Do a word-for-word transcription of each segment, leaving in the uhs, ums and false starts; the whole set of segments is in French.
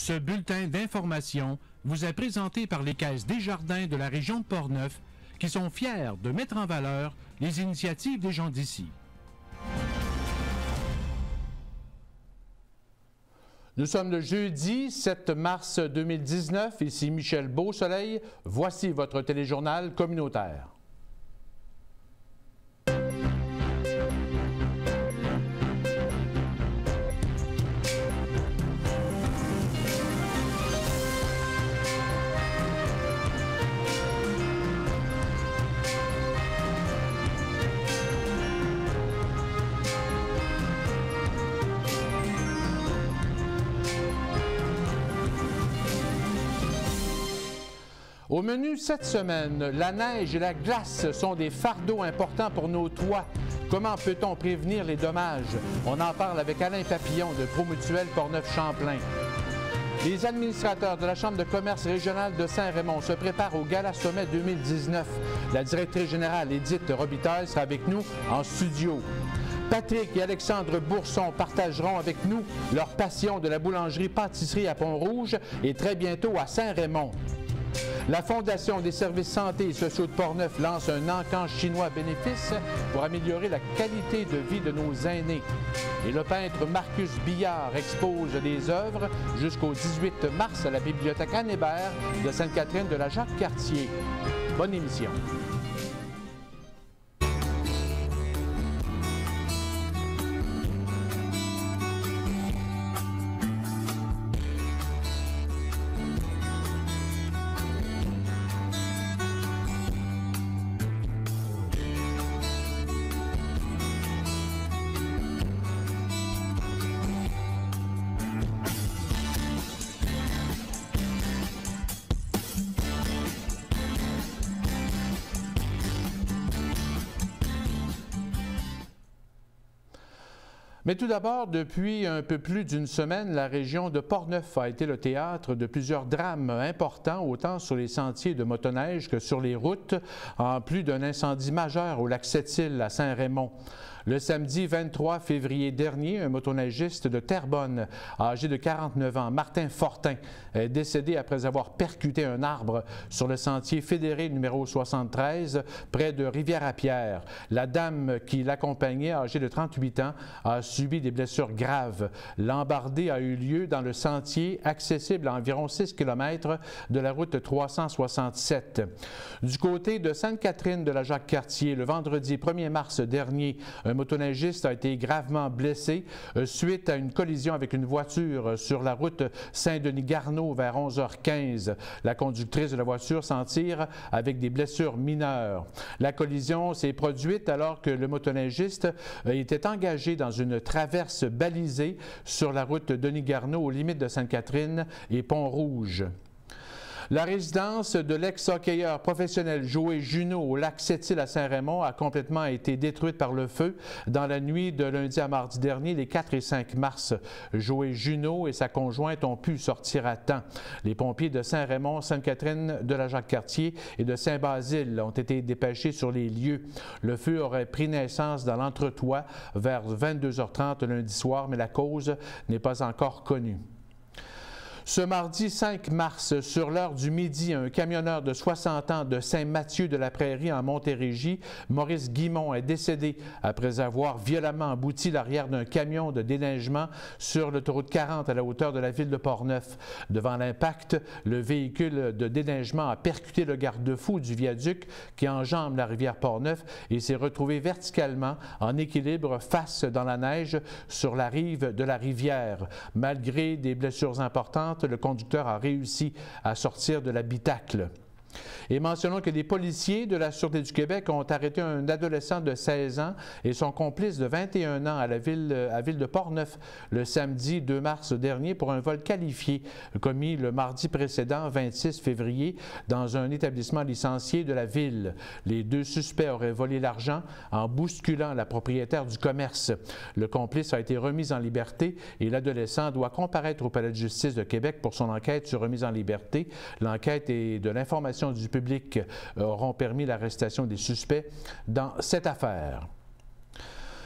Ce bulletin d'information vous est présenté par les Caisses Desjardins de la région de Portneuf qui sont fiers de mettre en valeur les initiatives des gens d'ici. Nous sommes le jeudi sept mars deux mille dix-neuf. Ici Michel Beausoleil. Voici votre téléjournal communautaire. Au menu cette semaine, la neige et la glace sont des fardeaux importants pour nos toits. Comment peut-on prévenir les dommages? On en parle avec Alain Papillon de Promutuelle Portneuf-Champlain. Les administrateurs de la Chambre de commerce régionale de Saint-Raymond se préparent au Gala Sommet deux mille dix-neuf. La directrice générale Édith Robitaille sera avec nous en studio. Patrick et Alexandre Bourson partageront avec nous leur passion de la boulangerie-pâtisserie à Pont-Rouge et très bientôt à Saint-Raymond. La Fondation des services santé et sociaux de Portneuf lance un encan chinois bénéfice pour améliorer la qualité de vie de nos aînés. Et le peintre Marcus Billard expose des œuvres jusqu'au dix-huit mars à la bibliothèque Anne Hébert de Sainte-Catherine de la Jacques-Cartier. Bonne émission. Mais tout d'abord, depuis un peu plus d'une semaine, la région de Portneuf a été le théâtre de plusieurs drames importants, autant sur les sentiers de motoneige que sur les routes, en plus d'un incendie majeur au lac Sept-Îles à Saint-Raymond. Le samedi vingt-trois février dernier, un motoneigiste de Terrebonne, âgé de quarante-neuf ans, Martin Fortin, est décédé après avoir percuté un arbre sur le sentier fédéré numéro soixante-treize, près de Rivière-à-Pierre. La dame qui l'accompagnait, âgée de trente-huit ans, a subi des blessures graves. L'embardée a eu lieu dans le sentier accessible à environ six kilomètres de la route trois cent soixante-sept. Du côté de Sainte-Catherine de la Jacques-Cartier, le vendredi premier mars dernier, un motoneigiste a été gravement blessé suite à une collision avec une voiture sur la route Saint-Denis-Garneau vers onze heures quinze. La conductrice de la voiture s'en tire avec des blessures mineures. La collision s'est produite alors que le motoneigiste était engagé dans une traverse balisée sur la route Denis-Garneau aux limites de Sainte-Catherine et Pont-Rouge. La résidence de l'ex-hockeyeur professionnel Joey Juneau au lac Sept-Îles à Saint-Raymond a complètement été détruite par le feu dans la nuit de lundi à mardi dernier, les quatre et cinq mars. Joey Juneau et sa conjointe ont pu sortir à temps. Les pompiers de Saint-Raymond, Sainte-Catherine de la Jacques-Cartier et de Saint-Basile ont été dépêchés sur les lieux. Le feu aurait pris naissance dans l'entretoit vers vingt-deux heures trente lundi soir, mais la cause n'est pas encore connue. Ce mardi cinq mars, sur l'heure du midi, un camionneur de soixante ans de Saint-Mathieu-de-la-Prairie en Montérégie, Maurice Guimond, est décédé après avoir violemment embouti l'arrière d'un camion de déneigement sur l'autoroute quarante à la hauteur de la ville de Portneuf. Devant l'impact, le véhicule de déneigement a percuté le garde-fou du viaduc qui enjambe la rivière Portneuf et s'est retrouvé verticalement en équilibre face dans la neige sur la rive de la rivière. Malgré des blessures importantes, le conducteur a réussi à sortir de l'habitacle. Et mentionnons que des policiers de la Sûreté du Québec ont arrêté un adolescent de seize ans et son complice de vingt et un ans à la ville, à ville de Portneuf le samedi deux mars dernier pour un vol qualifié commis le mardi précédent, vingt-six février, dans un établissement licencié de la ville. Les deux suspects auraient volé l'argent en bousculant la propriétaire du commerce. Le complice a été remis en liberté et l'adolescent doit comparaître au Palais de justice de Québec pour son enquête sur remise en liberté. L'enquête et de l'information du public auront permis l'arrestation des suspects dans cette affaire.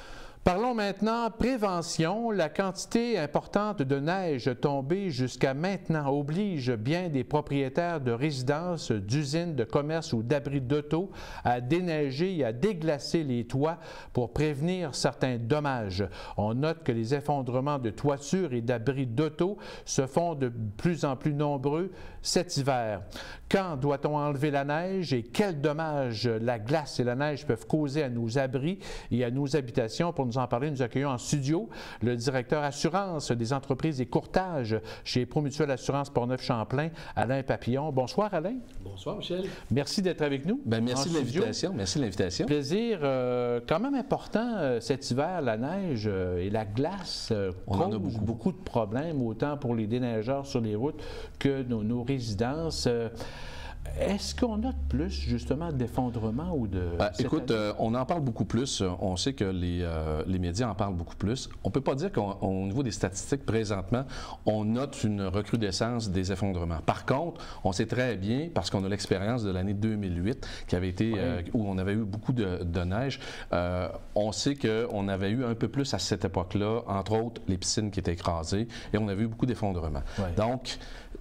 Parlons maintenant prévention. La quantité importante de neige tombée jusqu'à maintenant oblige bien des propriétaires de résidences, d'usines, de commerces ou d'abris d'auto à déneiger et à déglacer les toits pour prévenir certains dommages. On note que les effondrements de toitures et d'abris d'auto se font de plus en plus nombreux cet hiver. Quand doit-on enlever la neige et quels dommages la glace et la neige peuvent causer à nos abris et à nos habitations? Pour nous en parler, nous accueillons en studio le directeur assurance des entreprises et courtage chez Promutuelle Assurance Portneuf-Champlain, Alain Papillon. Bonsoir Alain. Bonsoir Michel. Merci d'être avec nous. Bien, merci de l'invitation. Merci de l'invitation. Plaisir. Euh, quand même important euh, cet hiver, la neige euh, et la glace euh, On en a beaucoup. beaucoup de problèmes, autant pour les déneigeurs sur les routes que nos, nos résidences. Euh, Est-ce qu'on note plus, justement, d'effondrement ou de... Euh, écoute, euh, on en parle beaucoup plus. On sait que les, euh, les médias en parlent beaucoup plus. On ne peut pas dire qu'au niveau des statistiques, présentement, on note une recrudescence des effondrements. Par contre, on sait très bien, parce qu'on a l'expérience de l'année deux mille huit, qui avait été, oui. euh, où on avait eu beaucoup de, de neige, euh, on sait qu'on avait eu un peu plus à cette époque-là, entre autres, les piscines qui étaient écrasées, et on avait eu beaucoup d'effondrements. Oui. Donc,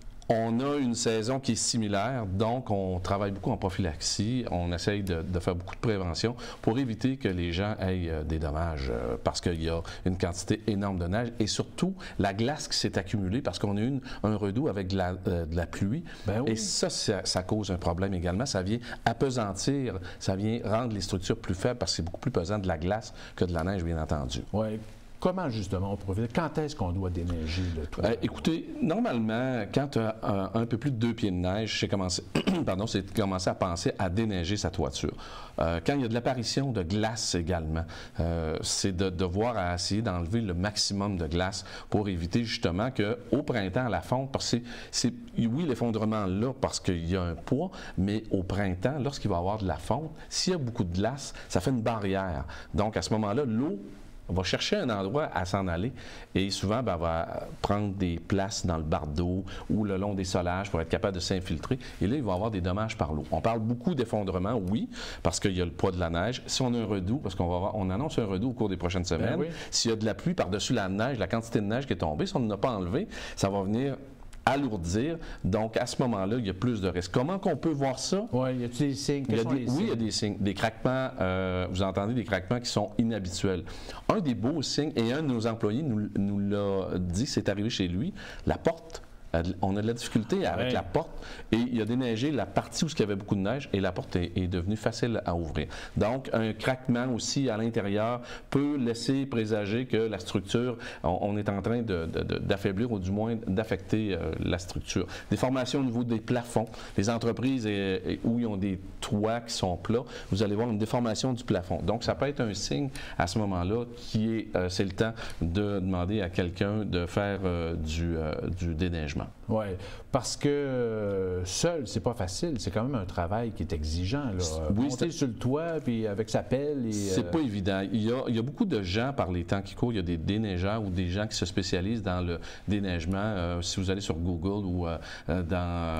on a une saison qui est similaire, donc on travaille beaucoup en prophylaxie, on essaye de, de faire beaucoup de prévention pour éviter que les gens aient euh, des dommages euh, parce qu'il y a une quantité énorme de neige et surtout la glace qui s'est accumulée parce qu'on a eu une, un redout avec de la, euh, de la pluie. Ben oui. Et ça, ça, ça cause un problème également. Ça vient appesantir, ça vient rendre les structures plus faibles parce que c'est beaucoup plus pesant de la glace que de la neige, bien entendu. Oui. Comment, justement, on profite? Quand est-ce qu'on doit déneiger le toit? Euh, écoutez, normalement, quand tu as un, un peu plus de deux pieds de neige, c'est commencé, pardon, c'est commencer à penser à déneiger sa toiture. Euh, quand il y a de l'apparition de glace également, euh, c'est de devoir à essayer d'enlever le maximum de glace pour éviter justement qu'au printemps, la fonte, parce que c'est, oui, l'effondrement là, parce qu'il y a un poids, mais au printemps, lorsqu'il va y avoir de la fonte, s'il y a beaucoup de glace, ça fait une barrière. Donc, à ce moment-là, l'eau on va chercher un endroit à s'en aller et souvent, ben, on va prendre des places dans le bardeau ou le long des solages pour être capable de s'infiltrer. Et là, il va y avoir des dommages par l'eau. On parle beaucoup d'effondrement, oui, parce qu'il y a le poids de la neige. Si on a un redout, parce qu'on va avoir, on annonce un redout au cours des prochaines semaines, ben oui. S'il y a de la pluie par-dessus la neige, la quantité de neige qui est tombée, si on ne l'a pas enlevé, ça va venir alourdir. Donc, à ce moment-là, il y a plus de risques. Comment qu'on peut voir ça? Oui, y a-t-il des signes? Il y a des, des, oui, signes? il y a des signes. Des craquements, euh, vous entendez des craquements qui sont inhabituels. Un des beaux signes, et un de nos employés nous, nous l'a dit, c'est arrivé chez lui, la porte. On a de la difficulté avec ouais. la porte et il a déneigé la partie où il y avait beaucoup de neige et la porte est, est devenue facile à ouvrir. Donc, un craquement aussi à l'intérieur peut laisser présager que la structure, on, on est en train de, de, de, d'affaiblir ou du moins d'affecter euh, la structure. Des formations au niveau des plafonds. Les entreprises et, et où ils ont des toits qui sont plats, vous allez voir une déformation du plafond. Donc, ça peut être un signe à ce moment-là qui est, euh, c'est le temps de demander à quelqu'un de faire euh, du, euh, du déneigement. Oui, parce que euh, seul, c'est pas facile. C'est quand même un travail qui est exigeant. Là. Oui, monter sur le toit, puis avec sa pelle. Et, c'est euh... pas évident. Il y, a, il y a beaucoup de gens par les temps qui courent. Il y a des déneigeurs ou des gens qui se spécialisent dans le déneigement. Euh, si vous allez sur Google ou euh, dans,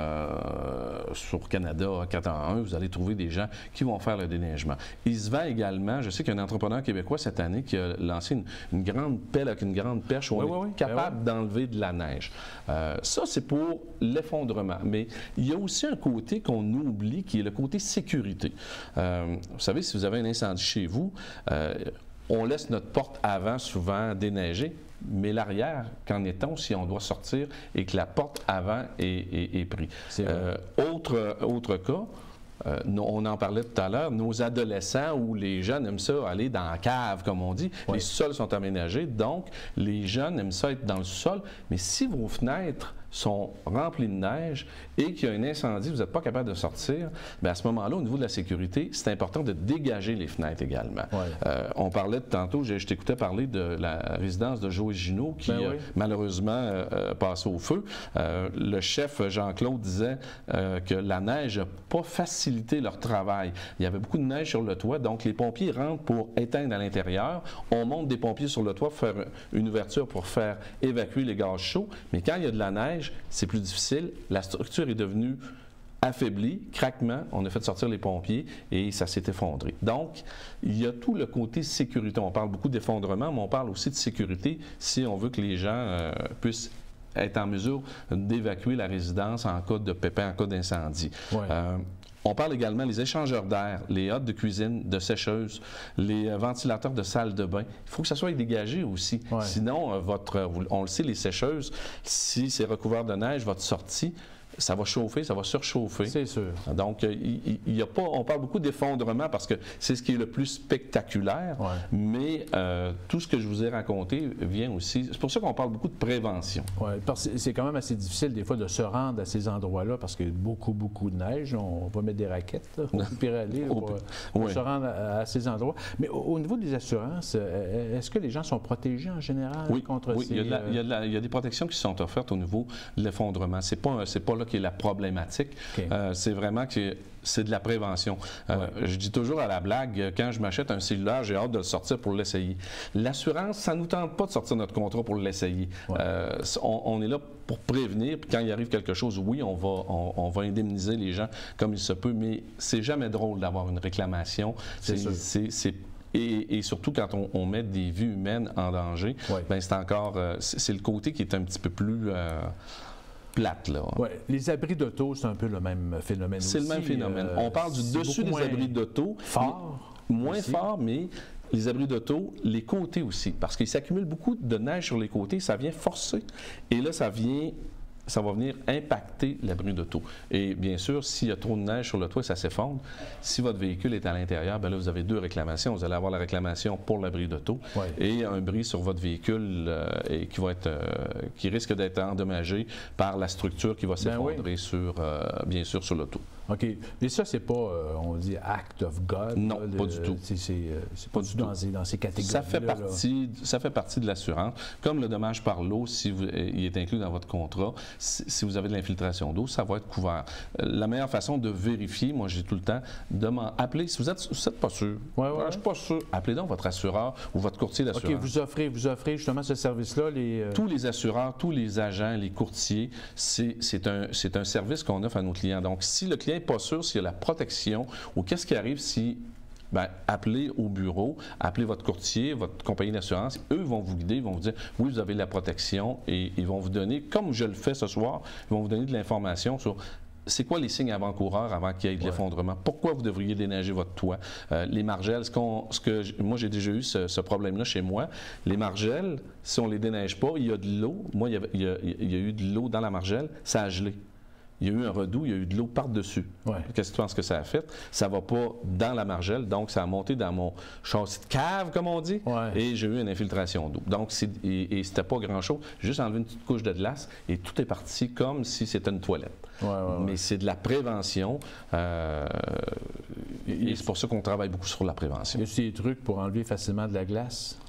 euh, sur Canada quatre un un, vous allez trouver des gens qui vont faire le déneigement. Il se vend également, je sais qu'il y a un entrepreneur québécois cette année qui a lancé une, une grande pelle avec une grande perche où oui, on oui, est oui. capable ben d'enlever de la neige. Euh, ça, c'est pour l'effondrement. Mais il y a aussi un côté qu'on oublie, qui est le côté sécurité. Euh, vous savez, si vous avez un incendie chez vous, euh, on laisse notre porte avant souvent déneiger, mais l'arrière, qu'en est-on si on doit sortir et que la porte avant est, est, est prise? Euh, autre, autre cas, Euh, on en parlait tout à l'heure, nos adolescents ou les jeunes aiment ça aller dans la cave, comme on dit. Oui. Les sols sont aménagés, donc les jeunes aiment ça être dans le sol. Mais si vos fenêtres sont remplies de neige et qu'il y a un incendie, vous n'êtes pas capable de sortir, bien à ce moment-là, au niveau de la sécurité, c'est important de dégager les fenêtres également. Oui. Euh, on parlait de tantôt, je, je t'écoutais parler de la résidence de Joël Ginaud qui ben oui. a malheureusement euh, passé au feu. Euh, le chef Jean-Claude disait euh, que la neige n'a pas facilité leur travail. Il y avait beaucoup de neige sur le toit, donc les pompiers rentrent pour éteindre à l'intérieur. On monte des pompiers sur le toit pour faire une ouverture pour faire évacuer les gaz chauds, mais quand il y a de la neige, c'est plus difficile. La structure est devenue affaibli, craquement, on a fait sortir les pompiers et ça s'est effondré. Donc, il y a tout le côté sécurité. On parle beaucoup d'effondrement, mais on parle aussi de sécurité si on veut que les gens euh, puissent être en mesure d'évacuer la résidence en cas de pépin, en cas d'incendie. Ouais. Euh, On parle également des échangeurs d'air, les hottes de cuisine, de sécheuse, les ventilateurs de salle de bain. Il faut que ça soit dégagé aussi. Ouais. Sinon, votre, on le sait, les sécheuses, si c'est recouvert de neige, votre sortie, ça va chauffer, ça va surchauffer. C'est sûr. Donc, il, il y a pas, on parle beaucoup d'effondrement parce que c'est ce qui est le plus spectaculaire, ouais. mais euh, tout ce que je vous ai raconté vient aussi. C'est pour ça qu'on parle beaucoup de prévention. Oui, parce que c'est quand même assez difficile des fois de se rendre à ces endroits-là parce qu'il y a beaucoup, beaucoup de neige. On va mettre des raquettes, là, au pire aller, là, pour, pour oui. se rendre à, à ces endroits. Mais au, au niveau des assurances, est-ce que les gens sont protégés en général oui. contre oui. ces... Il y, a de la, il, y a de la, il y a des protections qui sont offertes au niveau de l'effondrement. C'est pas, c'est pas là qui est la problématique. Okay. Euh, c'est vraiment que c'est de la prévention. Euh, ouais. Je dis toujours à la blague, quand je m'achète un cellulaire, j'ai hâte de le sortir pour l'essayer. L'assurance, ça ne nous tente pas de sortir notre contrat pour l'essayer. Ouais. Euh, on, on est là pour prévenir, puis quand il arrive quelque chose, oui, on va, on, on va indemniser les gens comme il se peut, mais c'est jamais drôle d'avoir une réclamation. C'est Et, et surtout quand on, on met des vies humaines en danger, ouais. ben c'est encore, euh, c'est le côté qui est un petit peu plus... Euh, plate, là. Oui, les abris d'auto, c'est un peu le même phénomène aussi. C'est le même phénomène. Euh, on parle du dessus des abris d'auto. Fort. Moins aussi. Fort, mais les abris d'auto, les côtés aussi, parce qu'il s'accumule beaucoup de neige sur les côtés, ça vient forcer. Et là, ça vient... ça va venir impacter l'abri d'auto. Et bien sûr, s'il y a trop de neige sur le toit, ça s'effondre. Si votre véhicule est à l'intérieur, bien là, vous avez deux réclamations. Vous allez avoir la réclamation pour l'abri d'auto ouais. et un bris sur votre véhicule euh, et qui, va être, euh, qui risque d'être endommagé par la structure qui va s'effondrer, ben oui. sur, euh, bien sûr, sur l'auto. OK. Mais ça, c'est pas, euh, on dit, act of God. Non, là, pas le, du tout. C'est euh, pas, pas du tout dans ces, dans ces catégories. Ça fait partie, ça fait partie de l'assurance. Comme le dommage par l'eau, si vous, il est inclus dans votre contrat, si, si vous avez de l'infiltration d'eau, ça va être couvert. La meilleure façon de vérifier, moi, j'ai tout le temps, de m'appeler. Si vous êtes, vous êtes pas sûr, ouais, ouais. je ne suis pas sûr, appelez donc votre assureur ou votre courtier d'assurance. OK, vous offrez, vous offrez justement ce service-là. Les, euh... Tous les assureurs, tous les agents, les courtiers, c'est un, un service qu'on offre à nos clients. Donc, si le client n'est pas sûr s'il y a la protection ou qu'est-ce qui arrive si, bien, appelez au bureau, appelez votre courtier, votre compagnie d'assurance, eux vont vous guider, ils vont vous dire, oui, vous avez la protection et ils vont vous donner, comme je le fais ce soir, ils vont vous donner de l'information sur c'est quoi les signes avant-coureurs avant qu'il y ait de ouais. l'effondrement? Pourquoi vous devriez déneiger votre toit? Euh, les margelles, ce, qu'on, ce que moi j'ai déjà eu ce, ce problème-là chez moi. Les margelles, si on ne les déneige pas, il y a de l'eau. Moi, il y, avait, il, y a, il y a eu de l'eau dans la margelle, ça a gelé. Il y a eu un redout, il y a eu de l'eau par-dessus. Ouais. Qu'est-ce que tu penses que ça a fait? Ça ne va pas dans la margelle, donc ça a monté dans mon châssis de cave, comme on dit, ouais. et j'ai eu une infiltration d'eau. Donc, et, et c'était pas grand-chose, juste enlever une petite couche de glace et tout est parti comme si c'était une toilette. Ouais, ouais, Mais ouais. c'est de la prévention euh, et c'est pour ça qu'on travaille beaucoup sur la prévention. Y a-t-il des trucs pour enlever facilement de la glace?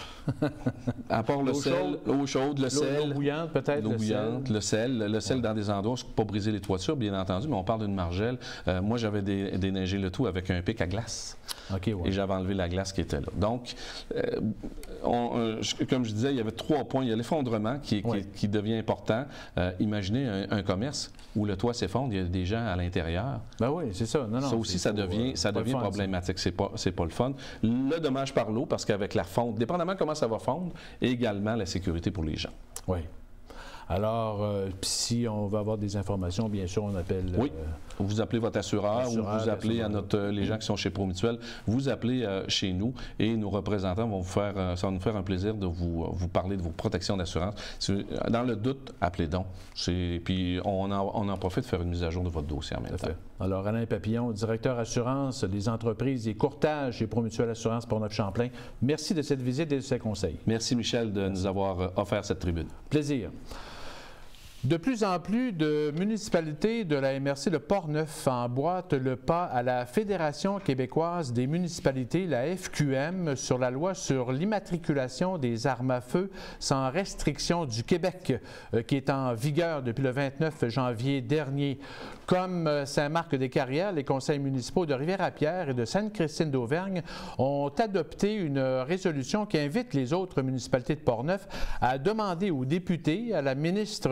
À part le sel, l'eau chaude, le sel. L'eau bouillante, peut-être. L'eau bouillante, le sel. Le sel ouais. dans des endroits, c'est pas briser les toitures, bien entendu, mais on parle d'une margelle. Euh, moi, j'avais dé, déneigé le tout avec un pic à glace. Okay, ouais. Et j'avais enlevé la glace qui était là. Donc, euh, on, euh, je, comme je disais, il y avait trois points. Il y a l'effondrement qui, ouais. qui, qui devient important. Euh, imaginez un, un commerce où le toit s'effondre, il y a des gens à l'intérieur. Ben oui, c'est ça. Non, non, ça aussi, ça devient, ça devient fun, problématique. C'est pas, c'est pas le fun. Le dommage par l'eau, parce qu'avec la fonte, dépendamment comment ça va fondre, et également la sécurité pour les gens. Oui. Alors, euh, si on veut avoir des informations, bien sûr, on appelle... Oui. Euh, vous appelez votre assureur, assureur ou vous appelez à notre, euh, les gens qui sont chez Promutuel, vous appelez euh, chez nous et nos représentants vont vous faire, euh, ça va nous faire un plaisir de vous, euh, vous parler de vos protections d'assurance. Si, dans le doute, appelez donc. Puis on en, on en profite de faire une mise à jour de votre dossier en même temps. Alors, Alain Papillon, directeur assurance des entreprises et courtage chez Promutuel Assurance Portneuf-Champlain, merci de cette visite et de ces conseils. Merci Michel de nous avoir offert cette tribune. Plaisir. De plus en plus de municipalités de la M R C de Portneuf emboîtent le pas à la Fédération québécoise des municipalités, la F Q M, sur la loi sur l'immatriculation des armes à feu sans restriction du Québec, euh, qui est en vigueur depuis le vingt-neuf janvier dernier. Comme Saint-Marc-des-Carrières, les conseils municipaux de Rivière-à-Pierre et de Sainte-Christine d'Auvergne ont adopté une résolution qui invite les autres municipalités de Portneuf à demander aux députés, à la ministre de la Sécurité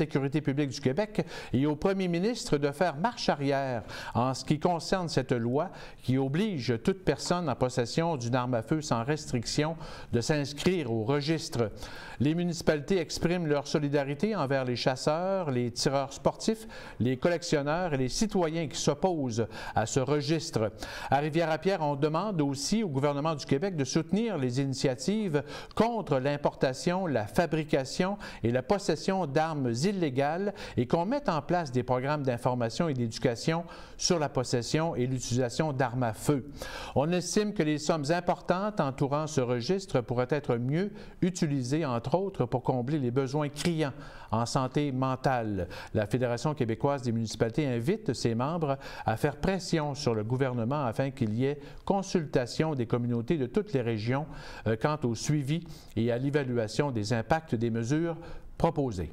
sécurité publique du Québec et au premier ministre de faire marche arrière en ce qui concerne cette loi qui oblige toute personne en possession d'une arme à feu sans restriction de s'inscrire au registre. Les municipalités expriment leur solidarité envers les chasseurs, les tireurs sportifs, les collectionneurs et les citoyens qui s'opposent à ce registre. À Rivière-à-Pierre, on demande aussi au gouvernement du Québec de soutenir les initiatives contre l'importation, la fabrication et la possession d'armes illégales et qu'on mette en place des programmes d'information et d'éducation sur la possession et l'utilisation d'armes à feu. On estime que les sommes importantes entourant ce registre pourraient être mieux utilisées, entre autres, pour combler les besoins criants en santé mentale. La Fédération québécoise des municipalités invite ses membres à faire pression sur le gouvernement afin qu'il y ait consultation des communautés de toutes les régions euh, quant au suivi et à l'évaluation des impacts des mesures proposées.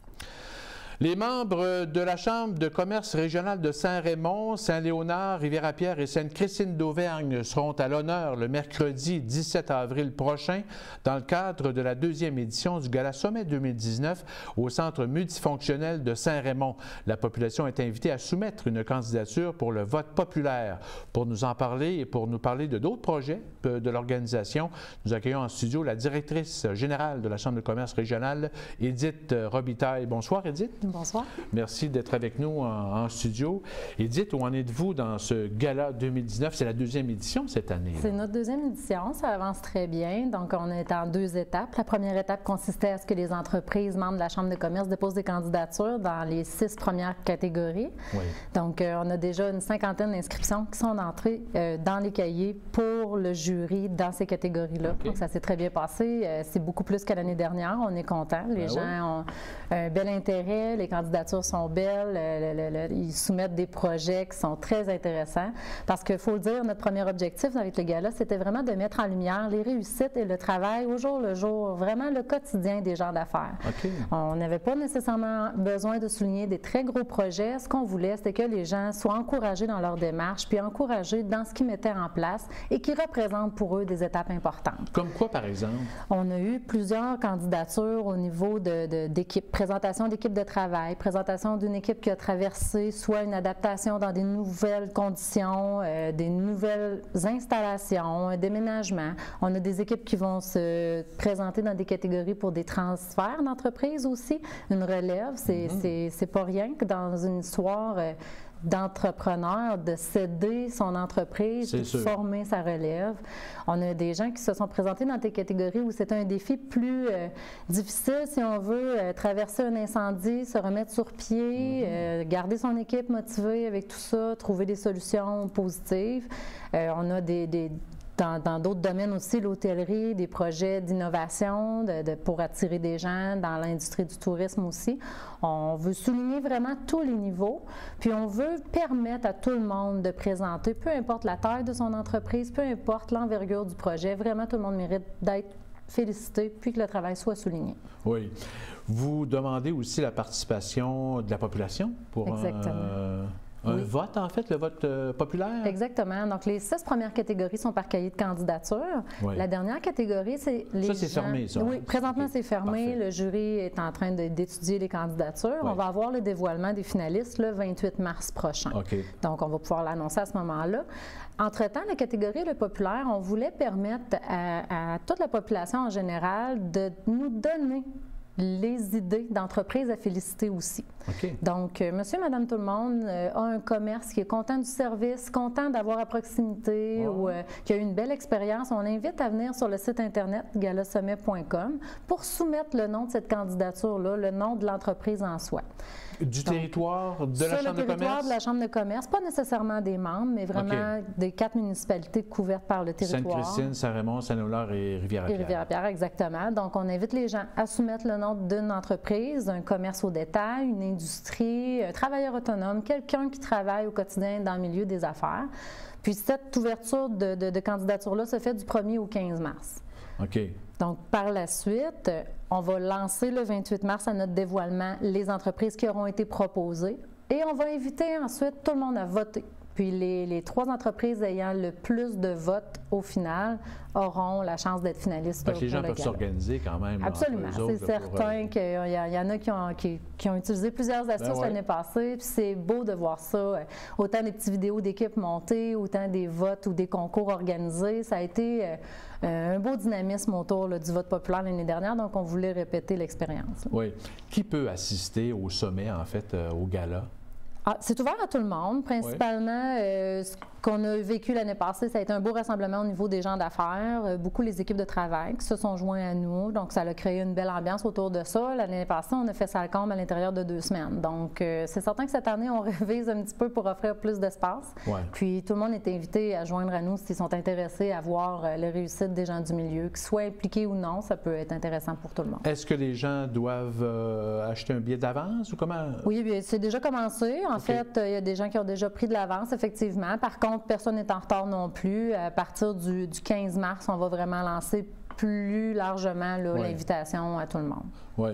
Les membres de la Chambre de commerce régionale de Saint-Raymond, Saint-Léonard, Rivière-à-Pierre et Sainte-Christine d'Auvergne seront à l'honneur le mercredi dix-sept avril prochain dans le cadre de la deuxième édition du Gala Sommet deux mille dix-neuf au Centre multifonctionnel de Saint-Raymond. La population est invitée à soumettre une candidature pour le vote populaire. Pour nous en parler et pour nous parler de d'autres projets de l'organisation, nous accueillons en studio la directrice générale de la Chambre de commerce régionale, Édith Robitaille. Bonsoir, Édith. Bonsoir. Merci d'être avec nous en, en studio. Édith, où en êtes-vous dans ce Gala deux mille dix-neuf? C'est la deuxième édition cette année. C'est notre deuxième édition, ça avance très bien. Donc, on est en deux étapes. La première étape consistait à ce que les entreprises membres de la Chambre de commerce déposent des candidatures dans les six premières catégories. Oui. Donc, euh, on a déjà une cinquantaine d'inscriptions qui sont entrées euh, dans les cahiers pour le jury dans ces catégories-là. Okay. Donc, ça s'est très bien passé. Euh, c'est beaucoup plus qu'à l'année dernière. On est contents. Les ben gens oui. ont un bel intérêt. Les candidatures sont belles, le, le, le, ils soumettent des projets qui sont très intéressants parce qu'il faut le dire, notre premier objectif avec le gala, c'était vraiment de mettre en lumière les réussites et le travail au jour le jour, vraiment le quotidien des gens d'affaires. Okay. On n'avait pas nécessairement besoin de souligner des très gros projets. Ce qu'on voulait, c'était que les gens soient encouragés dans leur démarche puis encouragés dans ce qu'ils mettaient en place et qui représentent pour eux des étapes importantes. Comme quoi, par exemple? On a eu plusieurs candidatures au niveau de, de, d'équipe, présentation d'équipe de travail, présentation d'une équipe qui a traversé soit une adaptation dans des nouvelles conditions, euh, des nouvelles installations, un déménagement. On a des équipes qui vont se présenter dans des catégories pour des transferts d'entreprise aussi, une relève. C'est mm-hmm. c'est pas rien que dans une histoire euh, d'entrepreneur, de céder son entreprise, de former sa relève. On a des gens qui se sont présentés dans des catégories où c'est un défi plus euh, difficile, si on veut, euh, traverser un incendie, se remettre sur pied, mm-hmm. euh, garder son équipe motivée avec tout ça, trouver des solutions positives. Euh, on a des, des Dans d'autres domaines aussi, l'hôtellerie, des projets d'innovation de, de, pour attirer des gens dans l'industrie du tourisme aussi. On veut souligner vraiment tous les niveaux, puis on veut permettre à tout le monde de présenter, peu importe la taille de son entreprise, peu importe l'envergure du projet, vraiment tout le monde mérite d'être félicité, puis que le travail soit souligné. Oui. Vous demandez aussi la participation de la population pour Exactement. Euh... Un oui. vote, en fait, le vote euh, populaire? Exactement. Donc, les six premières catégories sont par cahier de candidature. Oui. La dernière catégorie, c'est les Ça, c'est gens... fermé, ça? Oui, présentement, okay. c'est fermé. Parfait. Le jury est en train d'étudier les candidatures. Oui. On va avoir le dévoilement des finalistes le vingt-huit mars prochain. Okay. Donc, on va pouvoir l'annoncer à ce moment-là. Entre-temps, la catégorie le populaire, on voulait permettre à, à toute la population en général de nous donner les idées d'entreprises à féliciter aussi. Okay. Donc, euh, monsieur, madame, tout le monde euh, a un commerce qui est content du service, content d'avoir à proximité wow. ou euh, qui a eu une belle expérience. On l'invite à venir sur le site internet gala sommet point com pour soumettre le nom de cette candidature-là, le nom de l'entreprise en soi. Du Donc, territoire de la Chambre de commerce? Sur le territoire de la Chambre de commerce, pas nécessairement des membres, mais vraiment okay. des quatre municipalités couvertes par le territoire. Sainte-Christine, Saint-Raymond, Saint-Léonard et Rivière-à-Pierre. Et Rivière-à-Pierre, exactement. Donc, on invite les gens à soumettre le nom d'une entreprise, un commerce au détail, une industrie, un travailleur autonome, quelqu'un qui travaille au quotidien dans le milieu des affaires. Puis, cette ouverture de, de, de candidature-là se fait du premier au quinze mars. OK. Donc, par la suite, on va lancer le vingt-huit mars à notre dévoilement les entreprises qui auront été proposées et on va inviter ensuite tout le monde à voter Puis les, les trois entreprises ayant le plus de votes au final auront la chance d'être finalistes. Donc, les gens pour le peuvent gala. s'organiser quand même. Absolument. C'est certain euh... qu'il y, y en a qui ont, qui, qui ont utilisé plusieurs astuces ben ouais. l'année passée. Puis c'est beau de voir ça. Autant des petites vidéos d'équipes montées, autant des votes ou des concours organisés. Ça a été euh, un beau dynamisme autour là, du vote populaire l'année dernière. Donc, on voulait répéter l'expérience. Oui. Qui peut assister au sommet, en fait, euh, au gala? Ah, c'est ouvert à tout le monde. Principalement, oui. euh, ce qu'on a vécu l'année passée, ça a été un beau rassemblement au niveau des gens d'affaires, euh, beaucoup les équipes de travail qui se sont joints à nous. Donc, ça a créé une belle ambiance autour de ça. L'année passée, on a fait ça à Combe à l'intérieur de deux semaines. Donc, euh, c'est certain que cette année, on révise un petit peu pour offrir plus d'espace. Ouais. Puis, tout le monde est invité à joindre à nous s'ils sont intéressés à voir euh, les réussites des gens du milieu. Qu'ils soient impliqués ou non, ça peut être intéressant pour tout le monde. Est-ce que les gens doivent euh, acheter un billet d'avance ou comment? Oui, bien, c'est déjà commencé. En Okay. fait, il y a des gens qui ont déjà pris de l'avance, effectivement. Par contre, personne n'est en retard non plus. À partir du, du quinze mars, on va vraiment lancer plus largement là, oui. l'invitation à tout le monde. Oui.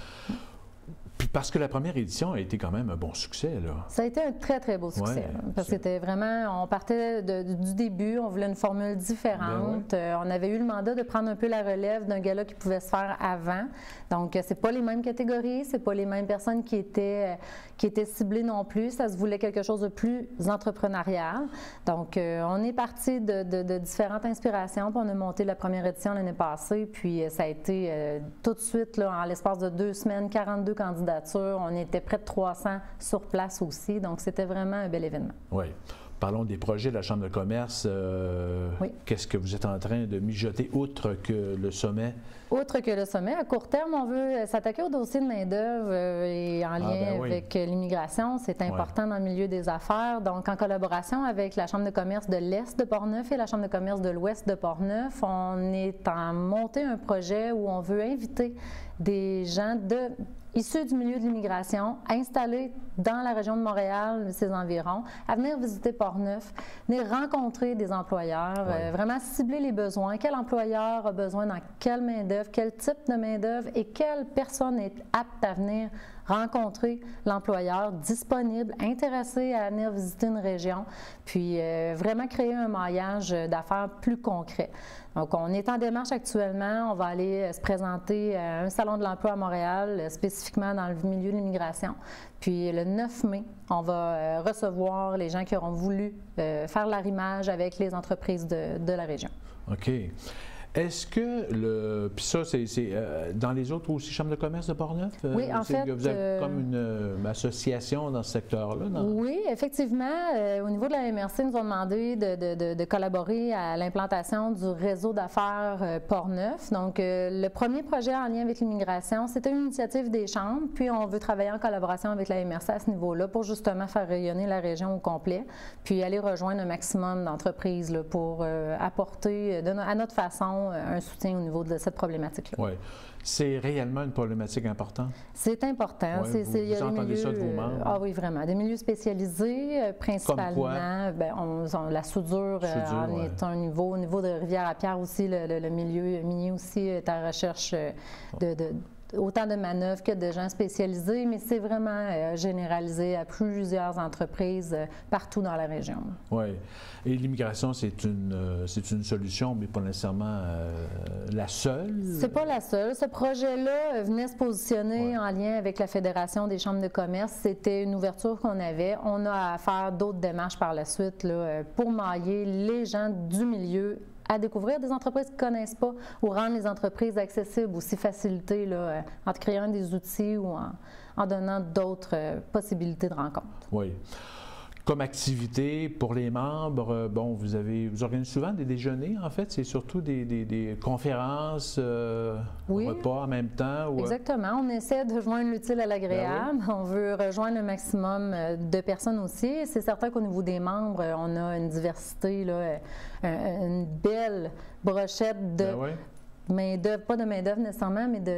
Puis parce que la première édition a été quand même un bon succès, là. Ça a été un très, très beau succès. Ouais, là, parce que c'était vraiment, on partait de, du début, on voulait une formule différente. Ben ouais. euh, on avait eu le mandat de prendre un peu la relève d'un gala qui pouvait se faire avant. Donc, c'est pas les mêmes catégories, c'est pas les mêmes personnes qui étaient, qui étaient ciblées non plus. Ça se voulait quelque chose de plus entrepreneurial. Donc, euh, on est parti de, de, de différentes inspirations, puis on a monté la première édition l'année passée, puis ça a été euh, tout de suite, là, en l'espace de deux semaines, quarante-deux candidats. On était près de trois cents sur place aussi, donc c'était vraiment un bel événement. Oui. Parlons des projets de la Chambre de commerce. Euh, oui. Qu'est-ce que vous êtes en train de mijoter outre que le sommet? Outre que le sommet, à court terme, on veut s'attaquer au dossier de main-d'œuvre euh, et en lien ah, ben oui. avec l'immigration. C'est important ouais. dans le milieu des affaires. Donc, en collaboration avec la Chambre de commerce de l'Est de Portneuf et la Chambre de commerce de l'Ouest de Portneuf, on est en monter un projet où on veut inviter des gens de issus du milieu de l'immigration, installés dans la région de Montréal et ses environs, à venir visiter Portneuf, venir rencontrer des employeurs, ouais. euh, vraiment cibler les besoins. Quel employeur a besoin dans quelle main-d'œuvre, quel type de main-d'œuvre et quelle personne est apte à venir rencontrer l'employeur disponible, intéressé à venir visiter une région, puis euh, vraiment créer un maillage d'affaires plus concret. Donc, on est en démarche actuellement. On va aller se présenter à un salon de l'emploi à Montréal, spécifiquement dans le milieu de l'immigration. Puis, le neuf mai, on va recevoir les gens qui auront voulu faire l'arrimage avec les entreprises de, de la région. OK. Est-ce que le. Puis ça, c'est euh, dans les autres aussi chambres de commerce de Portneuf? Euh, oui, en fait. Vous avez euh, comme une, une association dans ce secteur-là? Dans... Oui, effectivement. Euh, au niveau de la M R C, ils nous ont demandé de, de, de, de collaborer à l'implantation du réseau d'affaires euh, Portneuf. Donc, euh, le premier projet en lien avec l'immigration, c'était une initiative des chambres. Puis, on veut travailler en collaboration avec la M R C à ce niveau-là pour justement faire rayonner la région au complet. Puis, aller rejoindre un maximum d'entreprises là, pour euh, apporter de no à notre façon un soutien au niveau de cette problématique-là. Oui. C'est réellement une problématique importante? C'est important. Ouais, vous, il y a vous entendez milieux, ça de vos membres? Ah oui, vraiment. Des milieux spécialisés, euh, principalement. Ben, on, on, la soudure, soudure euh, en ouais. est un niveau. Au niveau de Rivière-à-Pierre aussi, le, le, le milieu minier aussi est à recherche de... de autant de manœuvres que de gens spécialisés, mais c'est vraiment euh, généralisé à plusieurs entreprises euh, partout dans la région. Oui. Et l'immigration, c'est une, euh, c'est une solution, mais pas nécessairement euh, la seule? C'est pas la seule. Ce projet-là venait se positionner ouais. en lien avec la Fédération des chambres de commerce. C'était une ouverture qu'on avait. On a à faire d'autres démarches par la suite là, pour mailler les gens du milieu à découvrir des entreprises qu'ils ne connaissent pas ou rendre les entreprises accessibles, aussi faciliter là, en créant des outils ou en, en donnant d'autres euh, possibilités de rencontre. Oui. Comme activité pour les membres, bon, vous avez, vous organisez souvent des déjeuners, en fait, c'est surtout des, des, des conférences, euh, oui. repas en même temps? Ou... Exactement. On essaie de joindre l'utile à l'agréable. Ben oui. On veut rejoindre un maximum de personnes aussi. C'est certain qu'au niveau des membres, on a une diversité, là, une belle brochette de... Ben oui. main-d'œuvre, pas de main-d'œuvre nécessairement, mais de, de,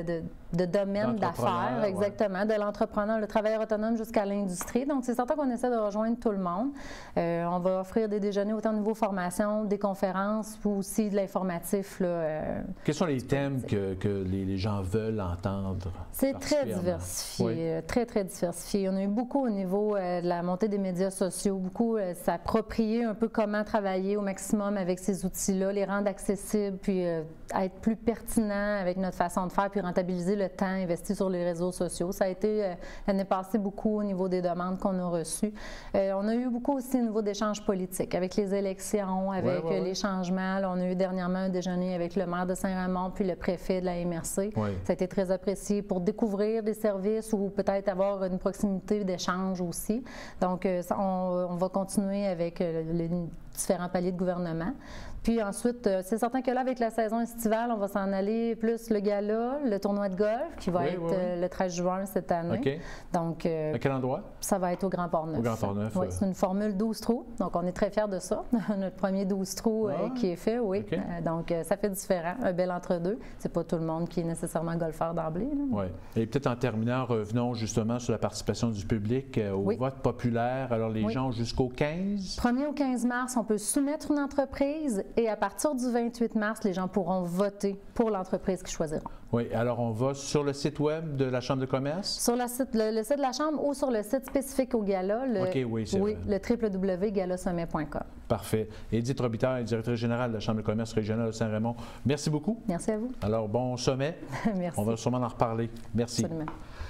de domaines d'affaires, ouais. exactement, de l'entrepreneur, le travailleur autonome jusqu'à l'industrie. Donc, c'est certain qu'on essaie de rejoindre tout le monde. Euh, on va offrir des déjeuners autant au niveau formation, des conférences, ou aussi de l'informatif. Là, euh, Quels sont les thèmes que, que les, les gens veulent entendre? C'est très diversifié, oui. très, très diversifié. On a eu beaucoup au niveau euh, de la montée des médias sociaux, beaucoup euh, s'approprier un peu comment travailler au maximum avec ces outils-là, les rendre accessibles, puis euh, être plus pertinent avec notre façon de faire, puis rentabiliser le temps investi sur les réseaux sociaux. Ça a été euh, l'année passée beaucoup au niveau des demandes qu'on a reçues. Euh, on a eu beaucoup aussi au niveau d'échanges politiques, avec les élections, avec ouais, ouais, euh, les ouais. changements. Là, on a eu dernièrement un déjeuner avec le maire de Saint-Raymond, puis le préfet de la M R C. Ouais. Ça a été très apprécié pour découvrir des services ou peut-être avoir une proximité d'échange aussi. Donc, euh, on, on va continuer avec euh, les différents paliers de gouvernement. Puis ensuite, euh, c'est certain que là, avec la saison estivale, on va s'en aller plus le gala, le tournoi de golf, qui va oui, être oui, oui. Euh, le treize juin cette année. Okay. Donc, euh, à quel endroit? Ça va être au Grand Port-Neuf. Au Grand Port-Neuf. Oui, c'est une formule douze trous. Donc, on est très fiers de ça. Notre premier douze trous euh, ouais. qui est fait, oui. Okay. Euh, donc, euh, ça fait différent. Un bel entre-deux. C'est pas tout le monde qui est nécessairement golfeur d'emblée. Oui. Et peut-être en terminant, revenons justement sur la participation du public euh, au oui. vote populaire. Alors, les oui. gens jusqu'au quinze? premier au quinze mars, on peut soumettre une entreprise et à partir du vingt-huit mars, les gens pourront voter pour l'entreprise qu'ils choisiront. Oui, alors on va sur le site web de la Chambre de commerce? Sur le site, le, le site de la Chambre ou sur le site spécifique au gala, le, okay, oui, oui, le w w w point gala sommet point com. Parfait. Édith Robitaille, directrice générale de la Chambre de commerce régionale de Saint-Raymond. Merci beaucoup. Merci à vous. Alors, bon sommet. Merci. On va sûrement en reparler. Merci. Absolument.